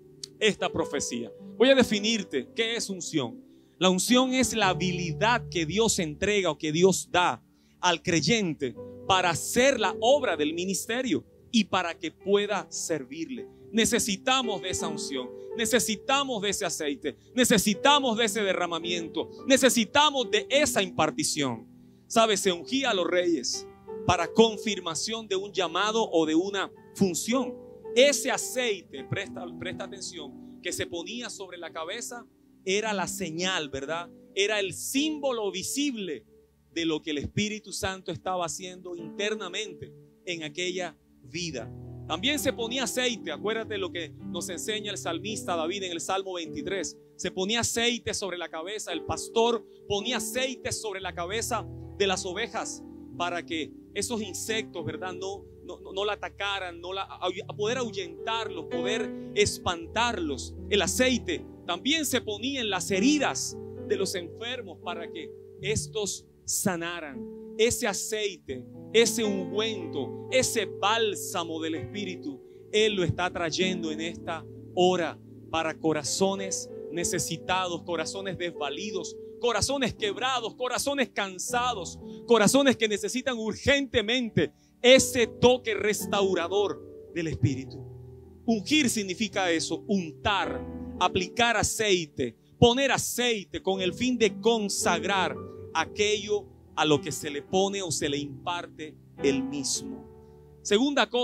esta profecía. Voy a definirte qué es unción. La unción es la habilidad que Dios entrega o que Dios da al creyente para hacer la obra del ministerio y para que pueda servirle. Necesitamos de esa unción, necesitamos de ese aceite, necesitamos de ese derramamiento, necesitamos de esa impartición. ¿Sabes? Se ungía a los reyes para confirmación de un llamado o de una función. Ese aceite, presta atención, que se ponía sobre la cabeza era la señal, ¿verdad? Era el símbolo visible de lo que el Espíritu Santo estaba haciendo internamente en aquella vida. También se ponía aceite. Acuérdate lo que nos enseña el salmista David en el Salmo 23. Se ponía aceite sobre la cabeza. El pastor ponía aceite sobre la cabeza de las ovejas para que esos insectos, ¿verdad?, no la atacaran, a poder ahuyentarlos, poder espantarlos. El aceite también se ponía en las heridas de los enfermos para que estos sanaran. Ese aceite, ese ungüento, ese bálsamo del Espíritu, Él lo está trayendo en esta hora para corazones necesitados, corazones desvalidos, corazones quebrados, corazones cansados, corazones que necesitan urgentemente ese toque restaurador del Espíritu. Ungir significa eso, untar, aplicar aceite, poner aceite con el fin de consagrar aquello a lo que se le pone o se le imparte el mismo. Segunda cosa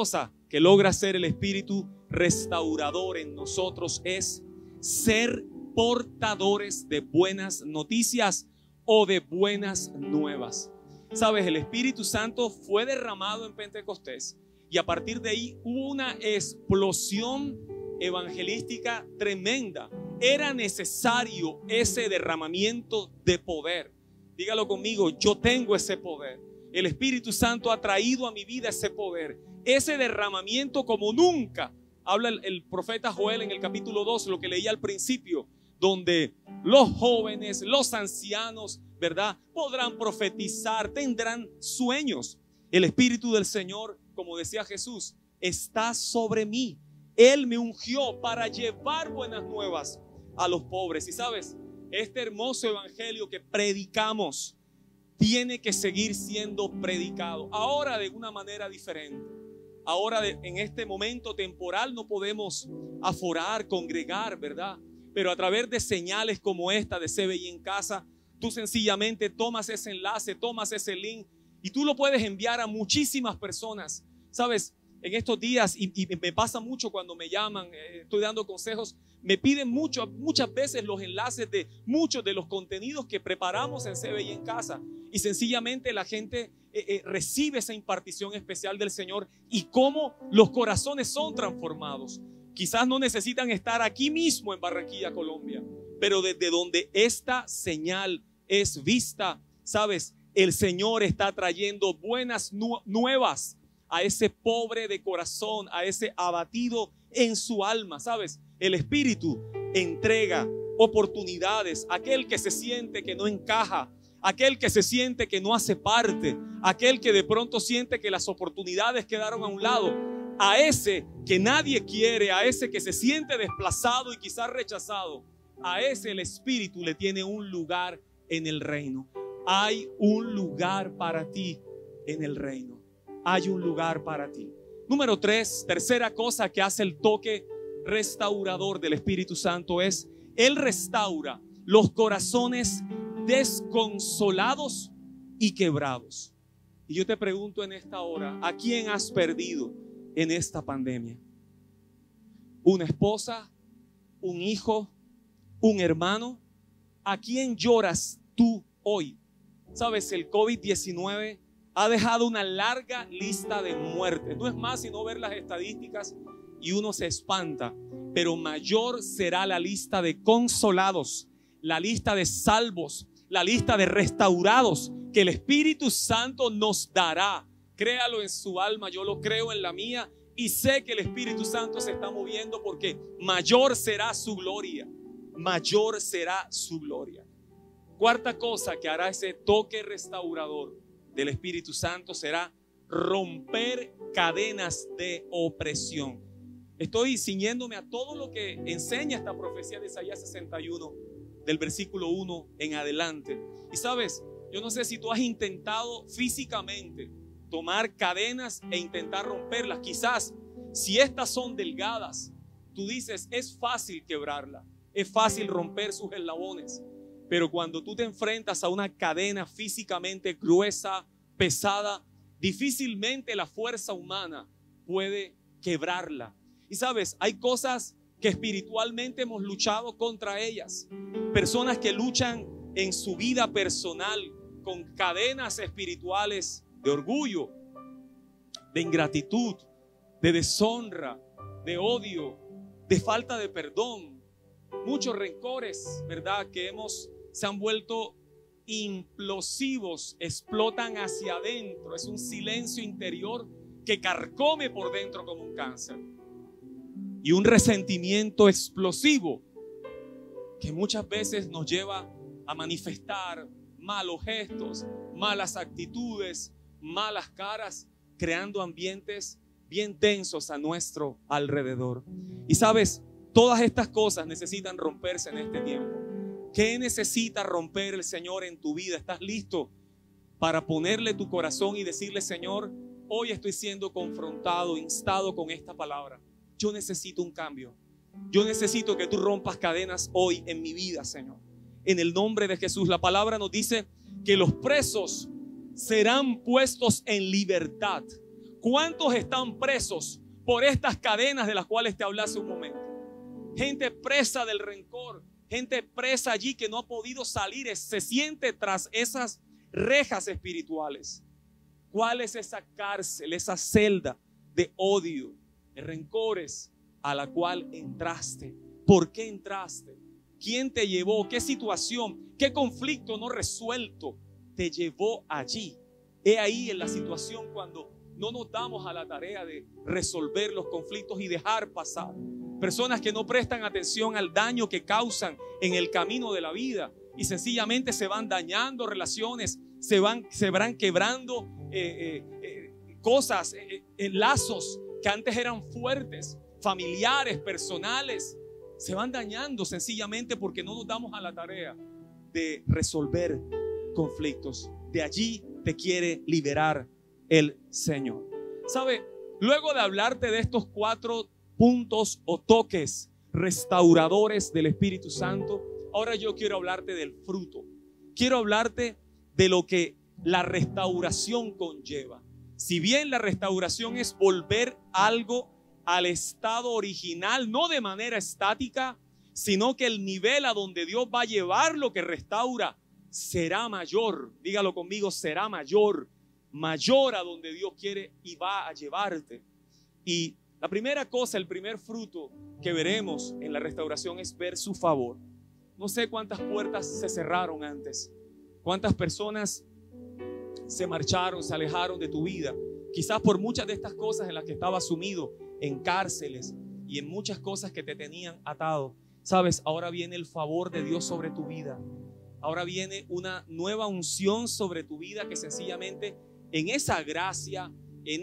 que logra ser el espíritu restaurador en nosotros es ser portadores de buenas noticias o de buenas nuevas. Sabes, el Espíritu Santo fue derramado en Pentecostés y a partir de ahí hubo una explosión evangelística tremenda. Era necesario ese derramamiento de poder. Dígalo conmigo, yo tengo ese poder. El Espíritu Santo ha traído a mi vida ese poder, ese derramamiento como nunca. Habla el profeta Joel en el capítulo 2, lo que leía al principio, donde los jóvenes, los ancianos, ¿verdad?, podrán profetizar, tendrán sueños. El Espíritu del Señor, como decía Jesús, está sobre mí. Él me ungió para llevar buenas nuevas a los pobres. Y sabes, este hermoso evangelio que predicamos tiene que seguir siendo predicado. Ahora de una manera diferente. Ahora en este momento temporal no podemos aforar, congregar, ¿verdad? Pero a través de señales como esta de CBI en casa, tú sencillamente tomas ese enlace, tomas ese link y tú lo puedes enviar a muchísimas personas. Sabes, en estos días, y me pasa mucho cuando me llaman, estoy dando consejos, me piden muchas veces los enlaces de muchos de los contenidos que preparamos en CBI en casa. Y sencillamente la gente recibe esa impartición especial del Señor y cómo los corazones son transformados. Quizás no necesitan estar aquí mismo en Barranquilla, Colombia, pero desde donde esta señal es vista, sabes, el Señor está trayendo buenas nuevas a ese pobre de corazón, a ese abatido en su alma, sabes. El Espíritu entrega oportunidades a aquel que se siente que no encaja, aquel que se siente que no hace parte, aquel que de pronto siente que las oportunidades quedaron a un lado, a ese que nadie quiere, a ese que se siente desplazado y quizás rechazado. A ese el Espíritu le tiene un lugar en el reino. Hay un lugar para ti en el reino. Hay un lugar para ti. Número 3, tercera cosa que hace el toque restaurador del Espíritu Santo es, Él restaura los corazones desconsolados y quebrados. Y yo te pregunto en esta hora, ¿a quién has perdido en esta pandemia? ¿Una esposa? ¿Un hijo? ¿Un hermano? ¿A quién lloras tú hoy? Sabes, el COVID-19 ha dejado una larga lista de muertes. No es más sino ver las estadísticas y uno se espanta. Pero mayor será la lista de consolados, la lista de salvos, la lista de restaurados que el Espíritu Santo nos dará. Créalo en su alma, yo lo creo en la mía y sé que el Espíritu Santo se está moviendo porque mayor será su gloria. Mayor será su gloria. Cuarta cosa que hará ese toque restaurador del Espíritu Santo será romper cadenas de opresión. Estoy ciñéndome a todo lo que enseña esta profecía de Isaías 61, del versículo 1 en adelante. Y sabes, yo no sé si tú has intentado físicamente tomar cadenas e intentar romperlas. Quizás si estas son delgadas, tú dices, es fácil quebrarla, es fácil romper sus eslabones. Pero cuando tú te enfrentas a una cadena físicamente gruesa, pesada, difícilmente la fuerza humana puede quebrarla. Y sabes, hay cosas que espiritualmente hemos luchado contra ellas. Personas que luchan en su vida personal con cadenas espirituales de orgullo, de ingratitud, de deshonra, de odio, de falta de perdón. Muchos rencores, ¿verdad?, que se han vuelto implosivos, explotan hacia adentro. Es un silencio interior que carcome por dentro como un cáncer. Y un resentimiento explosivo que muchas veces nos lleva a manifestar malos gestos, malas actitudes, malas caras, creando ambientes bien tensos a nuestro alrededor. Y sabes, todas estas cosas necesitan romperse en este tiempo. ¿Qué necesita romper el Señor en tu vida? ¿Estás listo para ponerle tu corazón y decirle, Señor, hoy estoy siendo confrontado, instado con esta palabra? Yo necesito un cambio. Yo necesito que tú rompas cadenas hoy en mi vida, Señor. En el nombre de Jesús. La palabra nos dice que los presos serán puestos en libertad. ¿Cuántos están presos por estas cadenas de las cuales te hablé hace un momento. Gente presa del rencor, gente presa allí que no ha podido salir, se siente tras esas rejas espirituales. ¿Cuál es esa cárcel, esa celda de odio, de rencores a la cual entraste? ¿Por qué entraste? ¿Quién te llevó? ¿Qué situación? ¿Qué conflicto no resuelto te llevó allí? He ahí en la situación cuando no nos damos a la tarea de resolver los conflictos y dejar pasar. Personas que no prestan atención al daño que causan en el camino de la vida y sencillamente se van dañando relaciones, se van quebrando cosas, lazos que antes eran fuertes, familiares, personales. Se van dañando sencillamente porque no nos damos a la tarea de resolver conflictos. De allí te quiere liberar el Señor. ¿Sabe? Luego de hablarte de estos 4 puntos o toques restauradores del Espíritu Santo, ahora yo quiero hablarte del fruto. Quiero hablarte de lo que la restauración conlleva. Si bien la restauración es volver algo al estado original, no de manera estática, sino que el nivel a donde Dios va a llevar lo que restaura será mayor. Dígalo conmigo, será mayor. Mayor a donde Dios quiere y va a llevarte. Y la primera cosa, el primer fruto que veremos en la restauración es ver su favor. No sé cuántas puertas se cerraron antes, cuántas personas se marcharon, se alejaron de tu vida, quizás por muchas de estas cosas en las que estabas sumido, en cárceles y en muchas cosas que te tenían atado. Sabes, ahora viene el favor de Dios sobre tu vida. Ahora viene una nueva unción sobre tu vida que sencillamente en esa gracia, en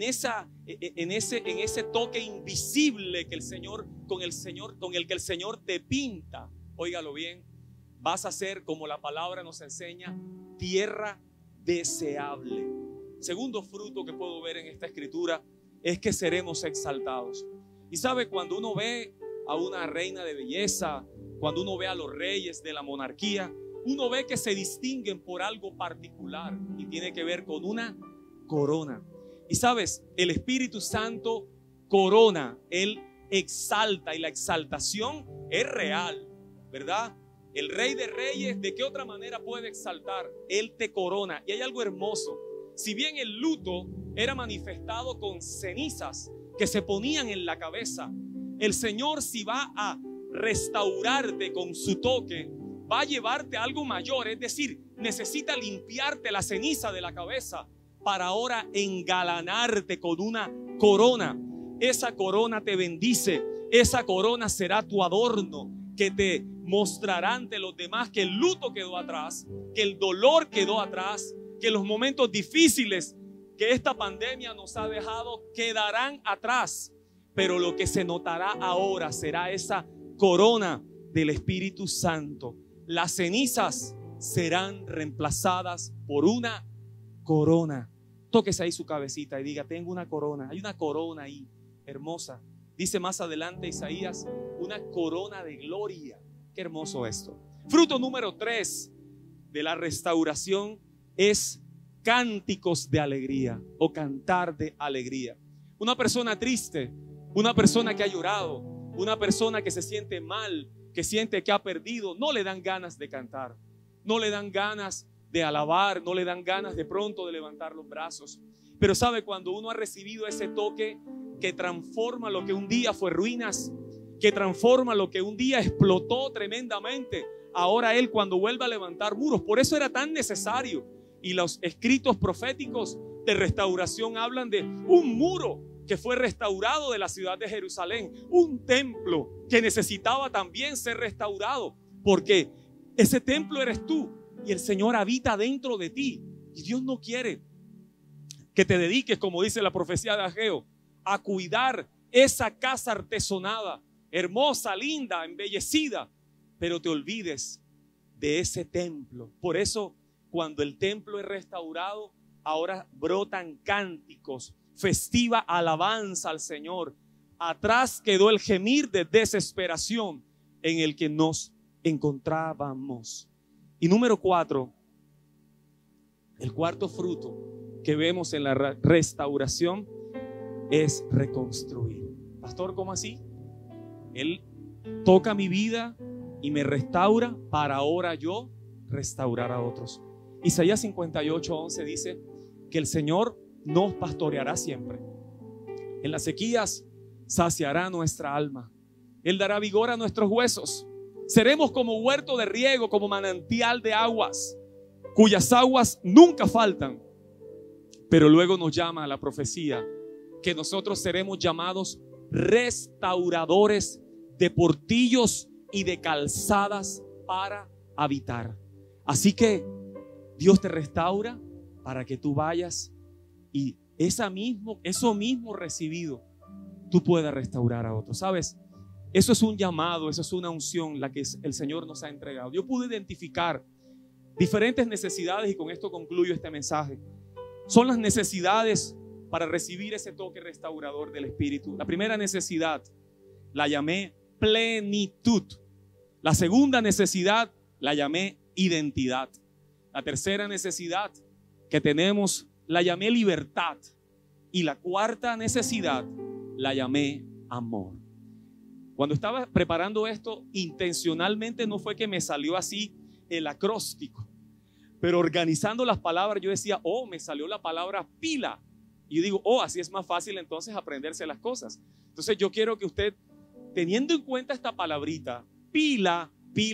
ese toque invisible que el Señor, con el que el Señor te pinta, óigalo bien, vas a ser, como la palabra nos enseña, tierra deseable. Segundo fruto que puedo ver en esta escritura es que seremos exaltados. Y sabe, cuando uno ve a una reina de belleza, cuando uno ve a los reyes de la monarquía, uno ve que se distinguen por algo particular y tiene que ver con una corona. Y sabes, el Espíritu Santo corona, Él exalta, y la exaltación es real, ¿verdad? El Rey de Reyes, ¿de qué otra manera puede exaltar? Él te corona. Y hay algo hermoso. Si bien el luto era manifestado con cenizas que se ponían en la cabeza, el Señor, si va a restaurarte con su toque, va a llevarte a algo mayor. Es decir, necesita limpiarte la ceniza de la cabeza para ahora engalanarte con una corona. Esa corona te bendice. Esa corona será tu adorno, que te mostrará ante los demás que el luto quedó atrás, que el dolor quedó atrás, que los momentos difíciles que esta pandemia nos ha dejado quedarán atrás. Pero lo que se notará ahora será esa corona del Espíritu Santo. Las cenizas serán reemplazadas por una corona. Tóquese ahí su cabecita y diga: tengo una corona. Hay una corona ahí, hermosa. Dice más adelante Isaías, una corona de gloria. Qué hermoso esto. Fruto número 3 de la restauración es cánticos de alegría o cantar de alegría. Una persona triste, una persona que ha llorado, una persona que se siente mal, que siente que ha perdido, no le dan ganas de cantar, no le dan ganas de alabar, no le dan ganas de pronto de levantar los brazos. Pero sabe, cuando uno ha recibido ese toque que transforma lo que un día fue ruinas, que transforma lo que un día explotó tremendamente, ahora él cuando vuelve a levantar muros, por eso era tan necesario. Y los escritos proféticos de restauración hablan de un muro que fue restaurado de la ciudad de Jerusalén, un templo que necesitaba también ser restaurado, porque ese templo eres tú y el Señor habita dentro de ti. Y Dios no quiere que te dediques, como dice la profecía de Ageo, a cuidar esa casa artesonada, hermosa, linda, embellecida, pero te olvides de ese templo. Por eso, cuando el templo es restaurado, ahora brotan cánticos, festiva alabanza al Señor. Atrás quedó el gemir de desesperación en el que nos encontrábamos. Y número 4, el cuarto fruto que vemos en la restauración es reconstruir. pastor, ¿cómo así? Él toca mi vida y me restaura para ahora yo restaurar a otros. Isaías 58:11 dice que el Señor nos pastoreará siempre. En las sequías saciará nuestra alma. Él dará vigor a nuestros huesos. Seremos como huerto de riego, como manantial de aguas, cuyas aguas nunca faltan. Pero luego nos llama a la profecía que nosotros seremos llamados restauradores de portillos y de calzadas para habitar. Así que Dios te restaura para que tú vayas y eso mismo recibido tú puedas restaurar a otros. ¿Sabes? Eso es un llamado, eso es una unción la que el Señor nos ha entregado. Yo pude identificar diferentes necesidades y con esto concluyo este mensaje. Son las necesidades para recibir ese toque restaurador del Espíritu. La primera necesidad la llamé plenitud. La segunda necesidad la llamé identidad. La tercera necesidad que tenemos la llamé libertad. Y la cuarta necesidad la llamé amor. Cuando estaba preparando esto, intencionalmente no fue que me salió así el acróstico, pero organizando las palabras yo decía, me salió la palabra pila. Y yo digo, así es más fácil entonces aprenderse las cosas. Entonces yo quiero que usted, teniendo en cuenta esta palabrita, pila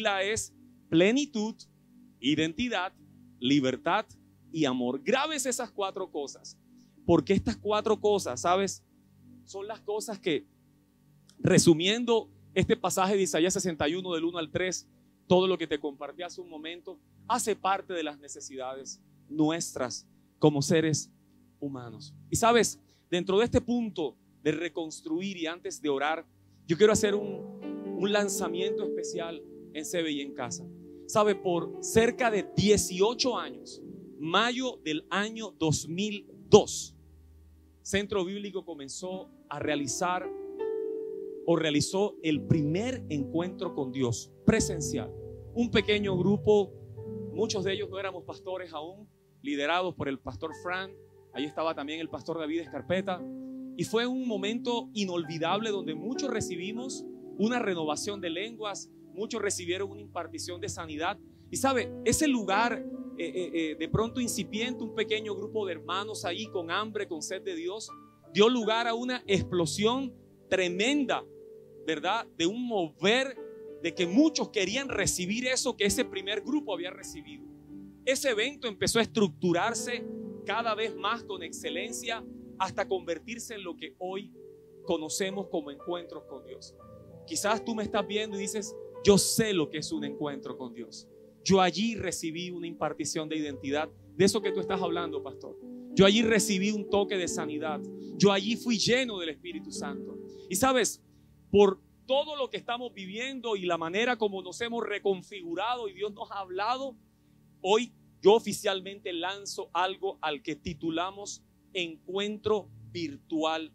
es plenitud, identidad, libertad y amor. Grabes esas 4 cosas, porque estas 4 cosas, ¿sabes? Son las cosas que, resumiendo este pasaje de Isaías 61 del 1 al 3, todo lo que te compartí hace un momento, hace parte de las necesidades nuestras como seres humanos. Y sabes, dentro de este punto de reconstruir y antes de orar, yo quiero hacer un lanzamiento especial en CBI en Casa. Sabe, por cerca de 18 años, mayo del año 2002, Centro Bíblico comenzó a realizó el primer encuentro con Dios presencial. Un pequeño grupo, muchos de ellos no éramos pastores aún, liderados por el pastor Fran. Ahí estaba también el pastor David Escarpeta. Y fue un momento inolvidable donde muchos recibimos una renovación de lenguas, muchos recibieron una impartición de sanidad. Y sabe, ese lugar de pronto incipiente, un pequeño grupo de hermanos ahí con hambre, con sed de Dios, dio lugar a una explosión tremenda, ¿verdad? De un mover, de que muchos querían recibir eso que ese primer grupo había recibido. Ese evento empezó a estructurarse cada vez más con excelencia hasta convertirse en lo que hoy conocemos como encuentros con Dios. Quizás tú me estás viendo y dices, yo sé lo que es un encuentro con Dios. Yo allí recibí una impartición de identidad, de eso que tú estás hablando, pastor. Yo allí recibí un toque de sanidad. Yo allí fui lleno del Espíritu Santo. Y sabes, por todo lo que estamos viviendo y la manera como nos hemos reconfigurado y Dios nos ha hablado, hoy yo oficialmente lanzo algo al que titulamos Encuentro Virtual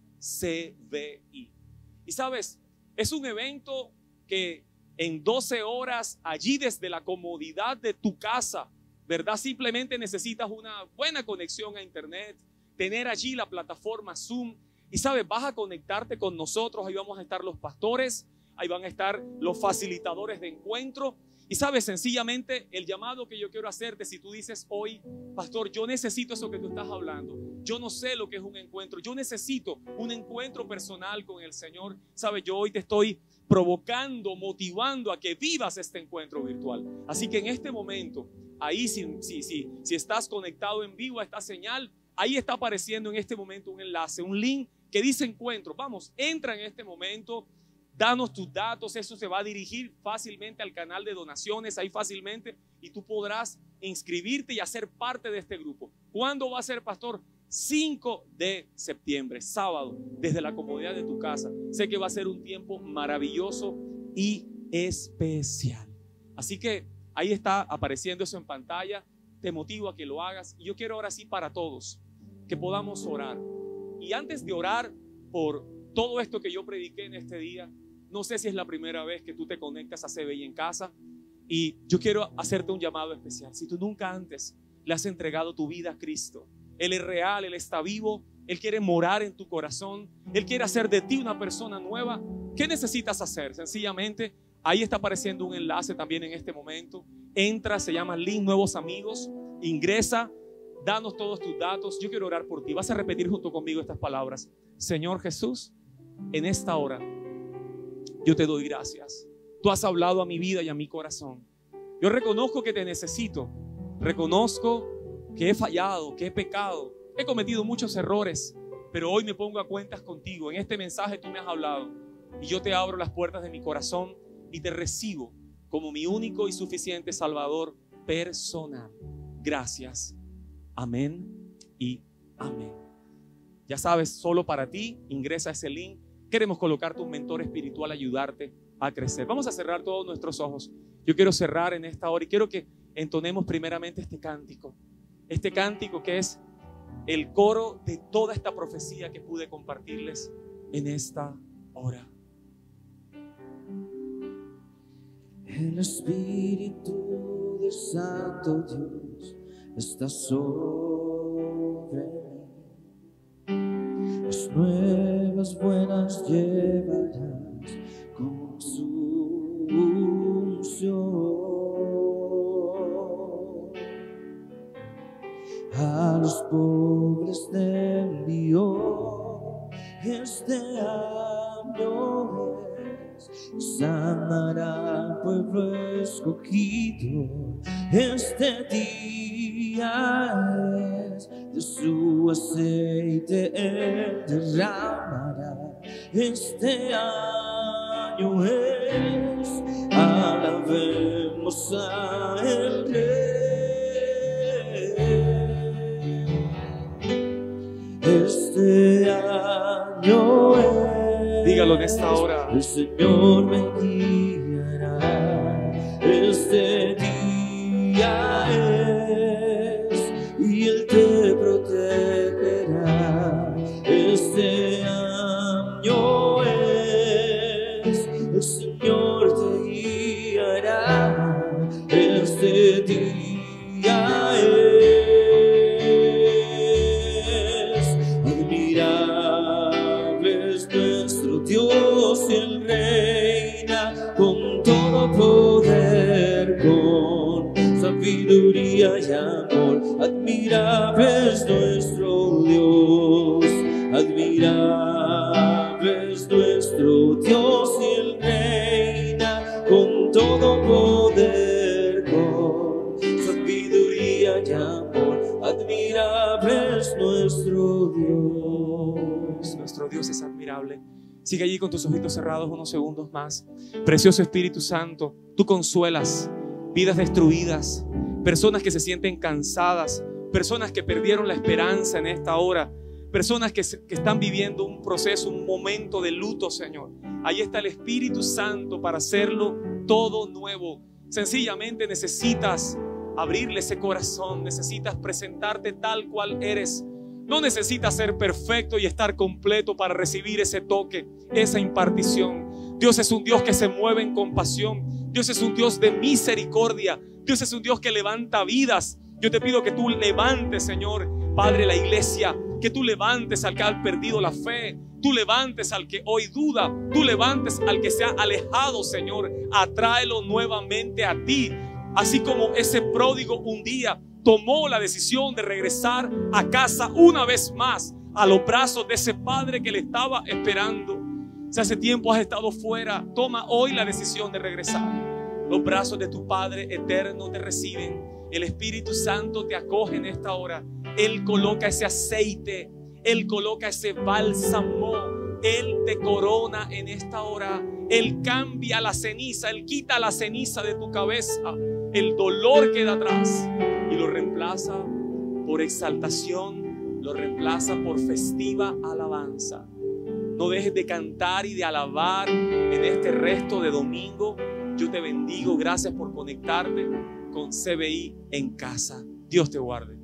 CBI. Y sabes, es un evento que en 12 horas, allí desde la comodidad de tu casa, ¿verdad? Simplemente necesitas una buena conexión a internet, tener allí la plataforma Zoom. Y sabes, vas a conectarte con nosotros, ahí vamos a estar los pastores, ahí van a estar los facilitadores de encuentro. Y sabes, sencillamente el llamado que yo quiero hacerte, si tú dices hoy, pastor, yo necesito eso que tú estás hablando, yo no sé lo que es un encuentro, yo necesito un encuentro personal con el Señor. Sabes, yo hoy te estoy provocando, motivando a que vivas este encuentro virtual. Así que en este momento, ahí si estás conectado en vivo a esta señal, ahí está apareciendo en este momento un enlace, un link que dice encuentro. Vamos, entra en este momento, danos tus datos, eso se va a dirigir fácilmente al canal de donaciones, ahí fácilmente, y tú podrás inscribirte y hacer parte de este grupo. ¿Cuándo va a ser, pastor? 5 de septiembre, sábado, desde la comodidad de tu casa. Sé que va a ser un tiempo maravilloso y especial. Así que ahí está apareciendo eso en pantalla. Te motivo a que lo hagas. Y yo quiero ahora sí para todos que podamos orar. Y antes de orar por todo esto que yo prediqué en este día, no sé si es la primera vez que tú te conectas a CBI en Casa, y yo quiero hacerte un llamado especial. Si tú nunca antes le has entregado tu vida a Cristo, Él es real, Él está vivo, Él quiere morar en tu corazón. Él quiere hacer de ti una persona nueva. ¿Qué necesitas hacer? Sencillamente, ahí está apareciendo un enlace también en este momento. Entra, se llama Link Nuevos Amigos. Ingresa, danos todos tus datos. Yo quiero orar por ti. Vas a repetir junto conmigo estas palabras. Señor Jesús, en esta hora yo te doy gracias. Tú has hablado a mi vida y a mi corazón. Yo reconozco que te necesito. Reconozco que he fallado, que he pecado. He cometido muchos errores, pero hoy me pongo a cuentas contigo. En este mensaje tú me has hablado y yo te abro las puertas de mi corazón y te recibo como mi único y suficiente Salvador personal. Gracias. Amén y amén. Ya sabes, solo para ti, ingresa a ese link. Queremos colocarte un mentor espiritual, ayudarte a crecer. Vamos a cerrar todos nuestros ojos. Yo quiero cerrar en esta hora y quiero que entonemos primeramente este cántico. Este cántico que es el coro de toda esta profecía que pude compartirles en esta hora. El Espíritu del Santo Dios está sobre mí. Las nuevas buenas llevarás con su unción. A los pobres te envió este año es, sanará al pueblo escogido. Este día es, de su aceite él derramará. Este año es, alabemos a el Rey. Este año es, dígalo en esta hora. El Señor me guiará. Este día es, y Él te protegerá. Este año es, el Señor te guiará. Este día es. Dios, Él reina con todo poder, con sabiduría y amor. Admirable es nuestro Dios, admirable es nuestro Dios, y Él reina con todo poder, con sabiduría y amor. Admirable es nuestro Dios. Nuestro Dios es admirable. Sigue allí con tus ojitos cerrados unos segundos más. Precioso Espíritu Santo, tú consuelas vidas destruidas, personas que se sienten cansadas, personas que perdieron la esperanza en esta hora, personas que están viviendo un proceso, un momento de luto, Señor. Ahí está el Espíritu Santo para hacerlo todo nuevo. Sencillamente necesitas abrirle ese corazón, necesitas presentarte tal cual eres. No necesitas ser perfecto y estar completo para recibir ese toque, esa impartición. Dios es un Dios que se mueve en compasión. Dios es un Dios de misericordia. Dios es un Dios que levanta vidas. Yo te pido que tú levantes, Señor, Padre, la iglesia. Que tú levantes al que ha perdido la fe. Tú levantes al que hoy duda. Tú levantes al que se ha alejado, Señor. Atráelo nuevamente a ti. Así como ese pródigo un día tomó la decisión de regresar a casa una vez más, a los brazos de ese padre que le estaba esperando. Si hace tiempo has estado fuera, toma hoy la decisión de regresar. Los brazos de tu Padre eterno te reciben. El Espíritu Santo te acoge en esta hora. Él coloca ese aceite, Él coloca ese bálsamo, Él te corona en esta hora. Él cambia la ceniza, Él quita la ceniza de tu cabeza. El dolor queda atrás y lo reemplaza por exaltación, lo reemplaza por festiva alabanza. No dejes de cantar y de alabar en este resto de domingo. Yo te bendigo, gracias por conectarte con CBI en casa. Dios te guarde.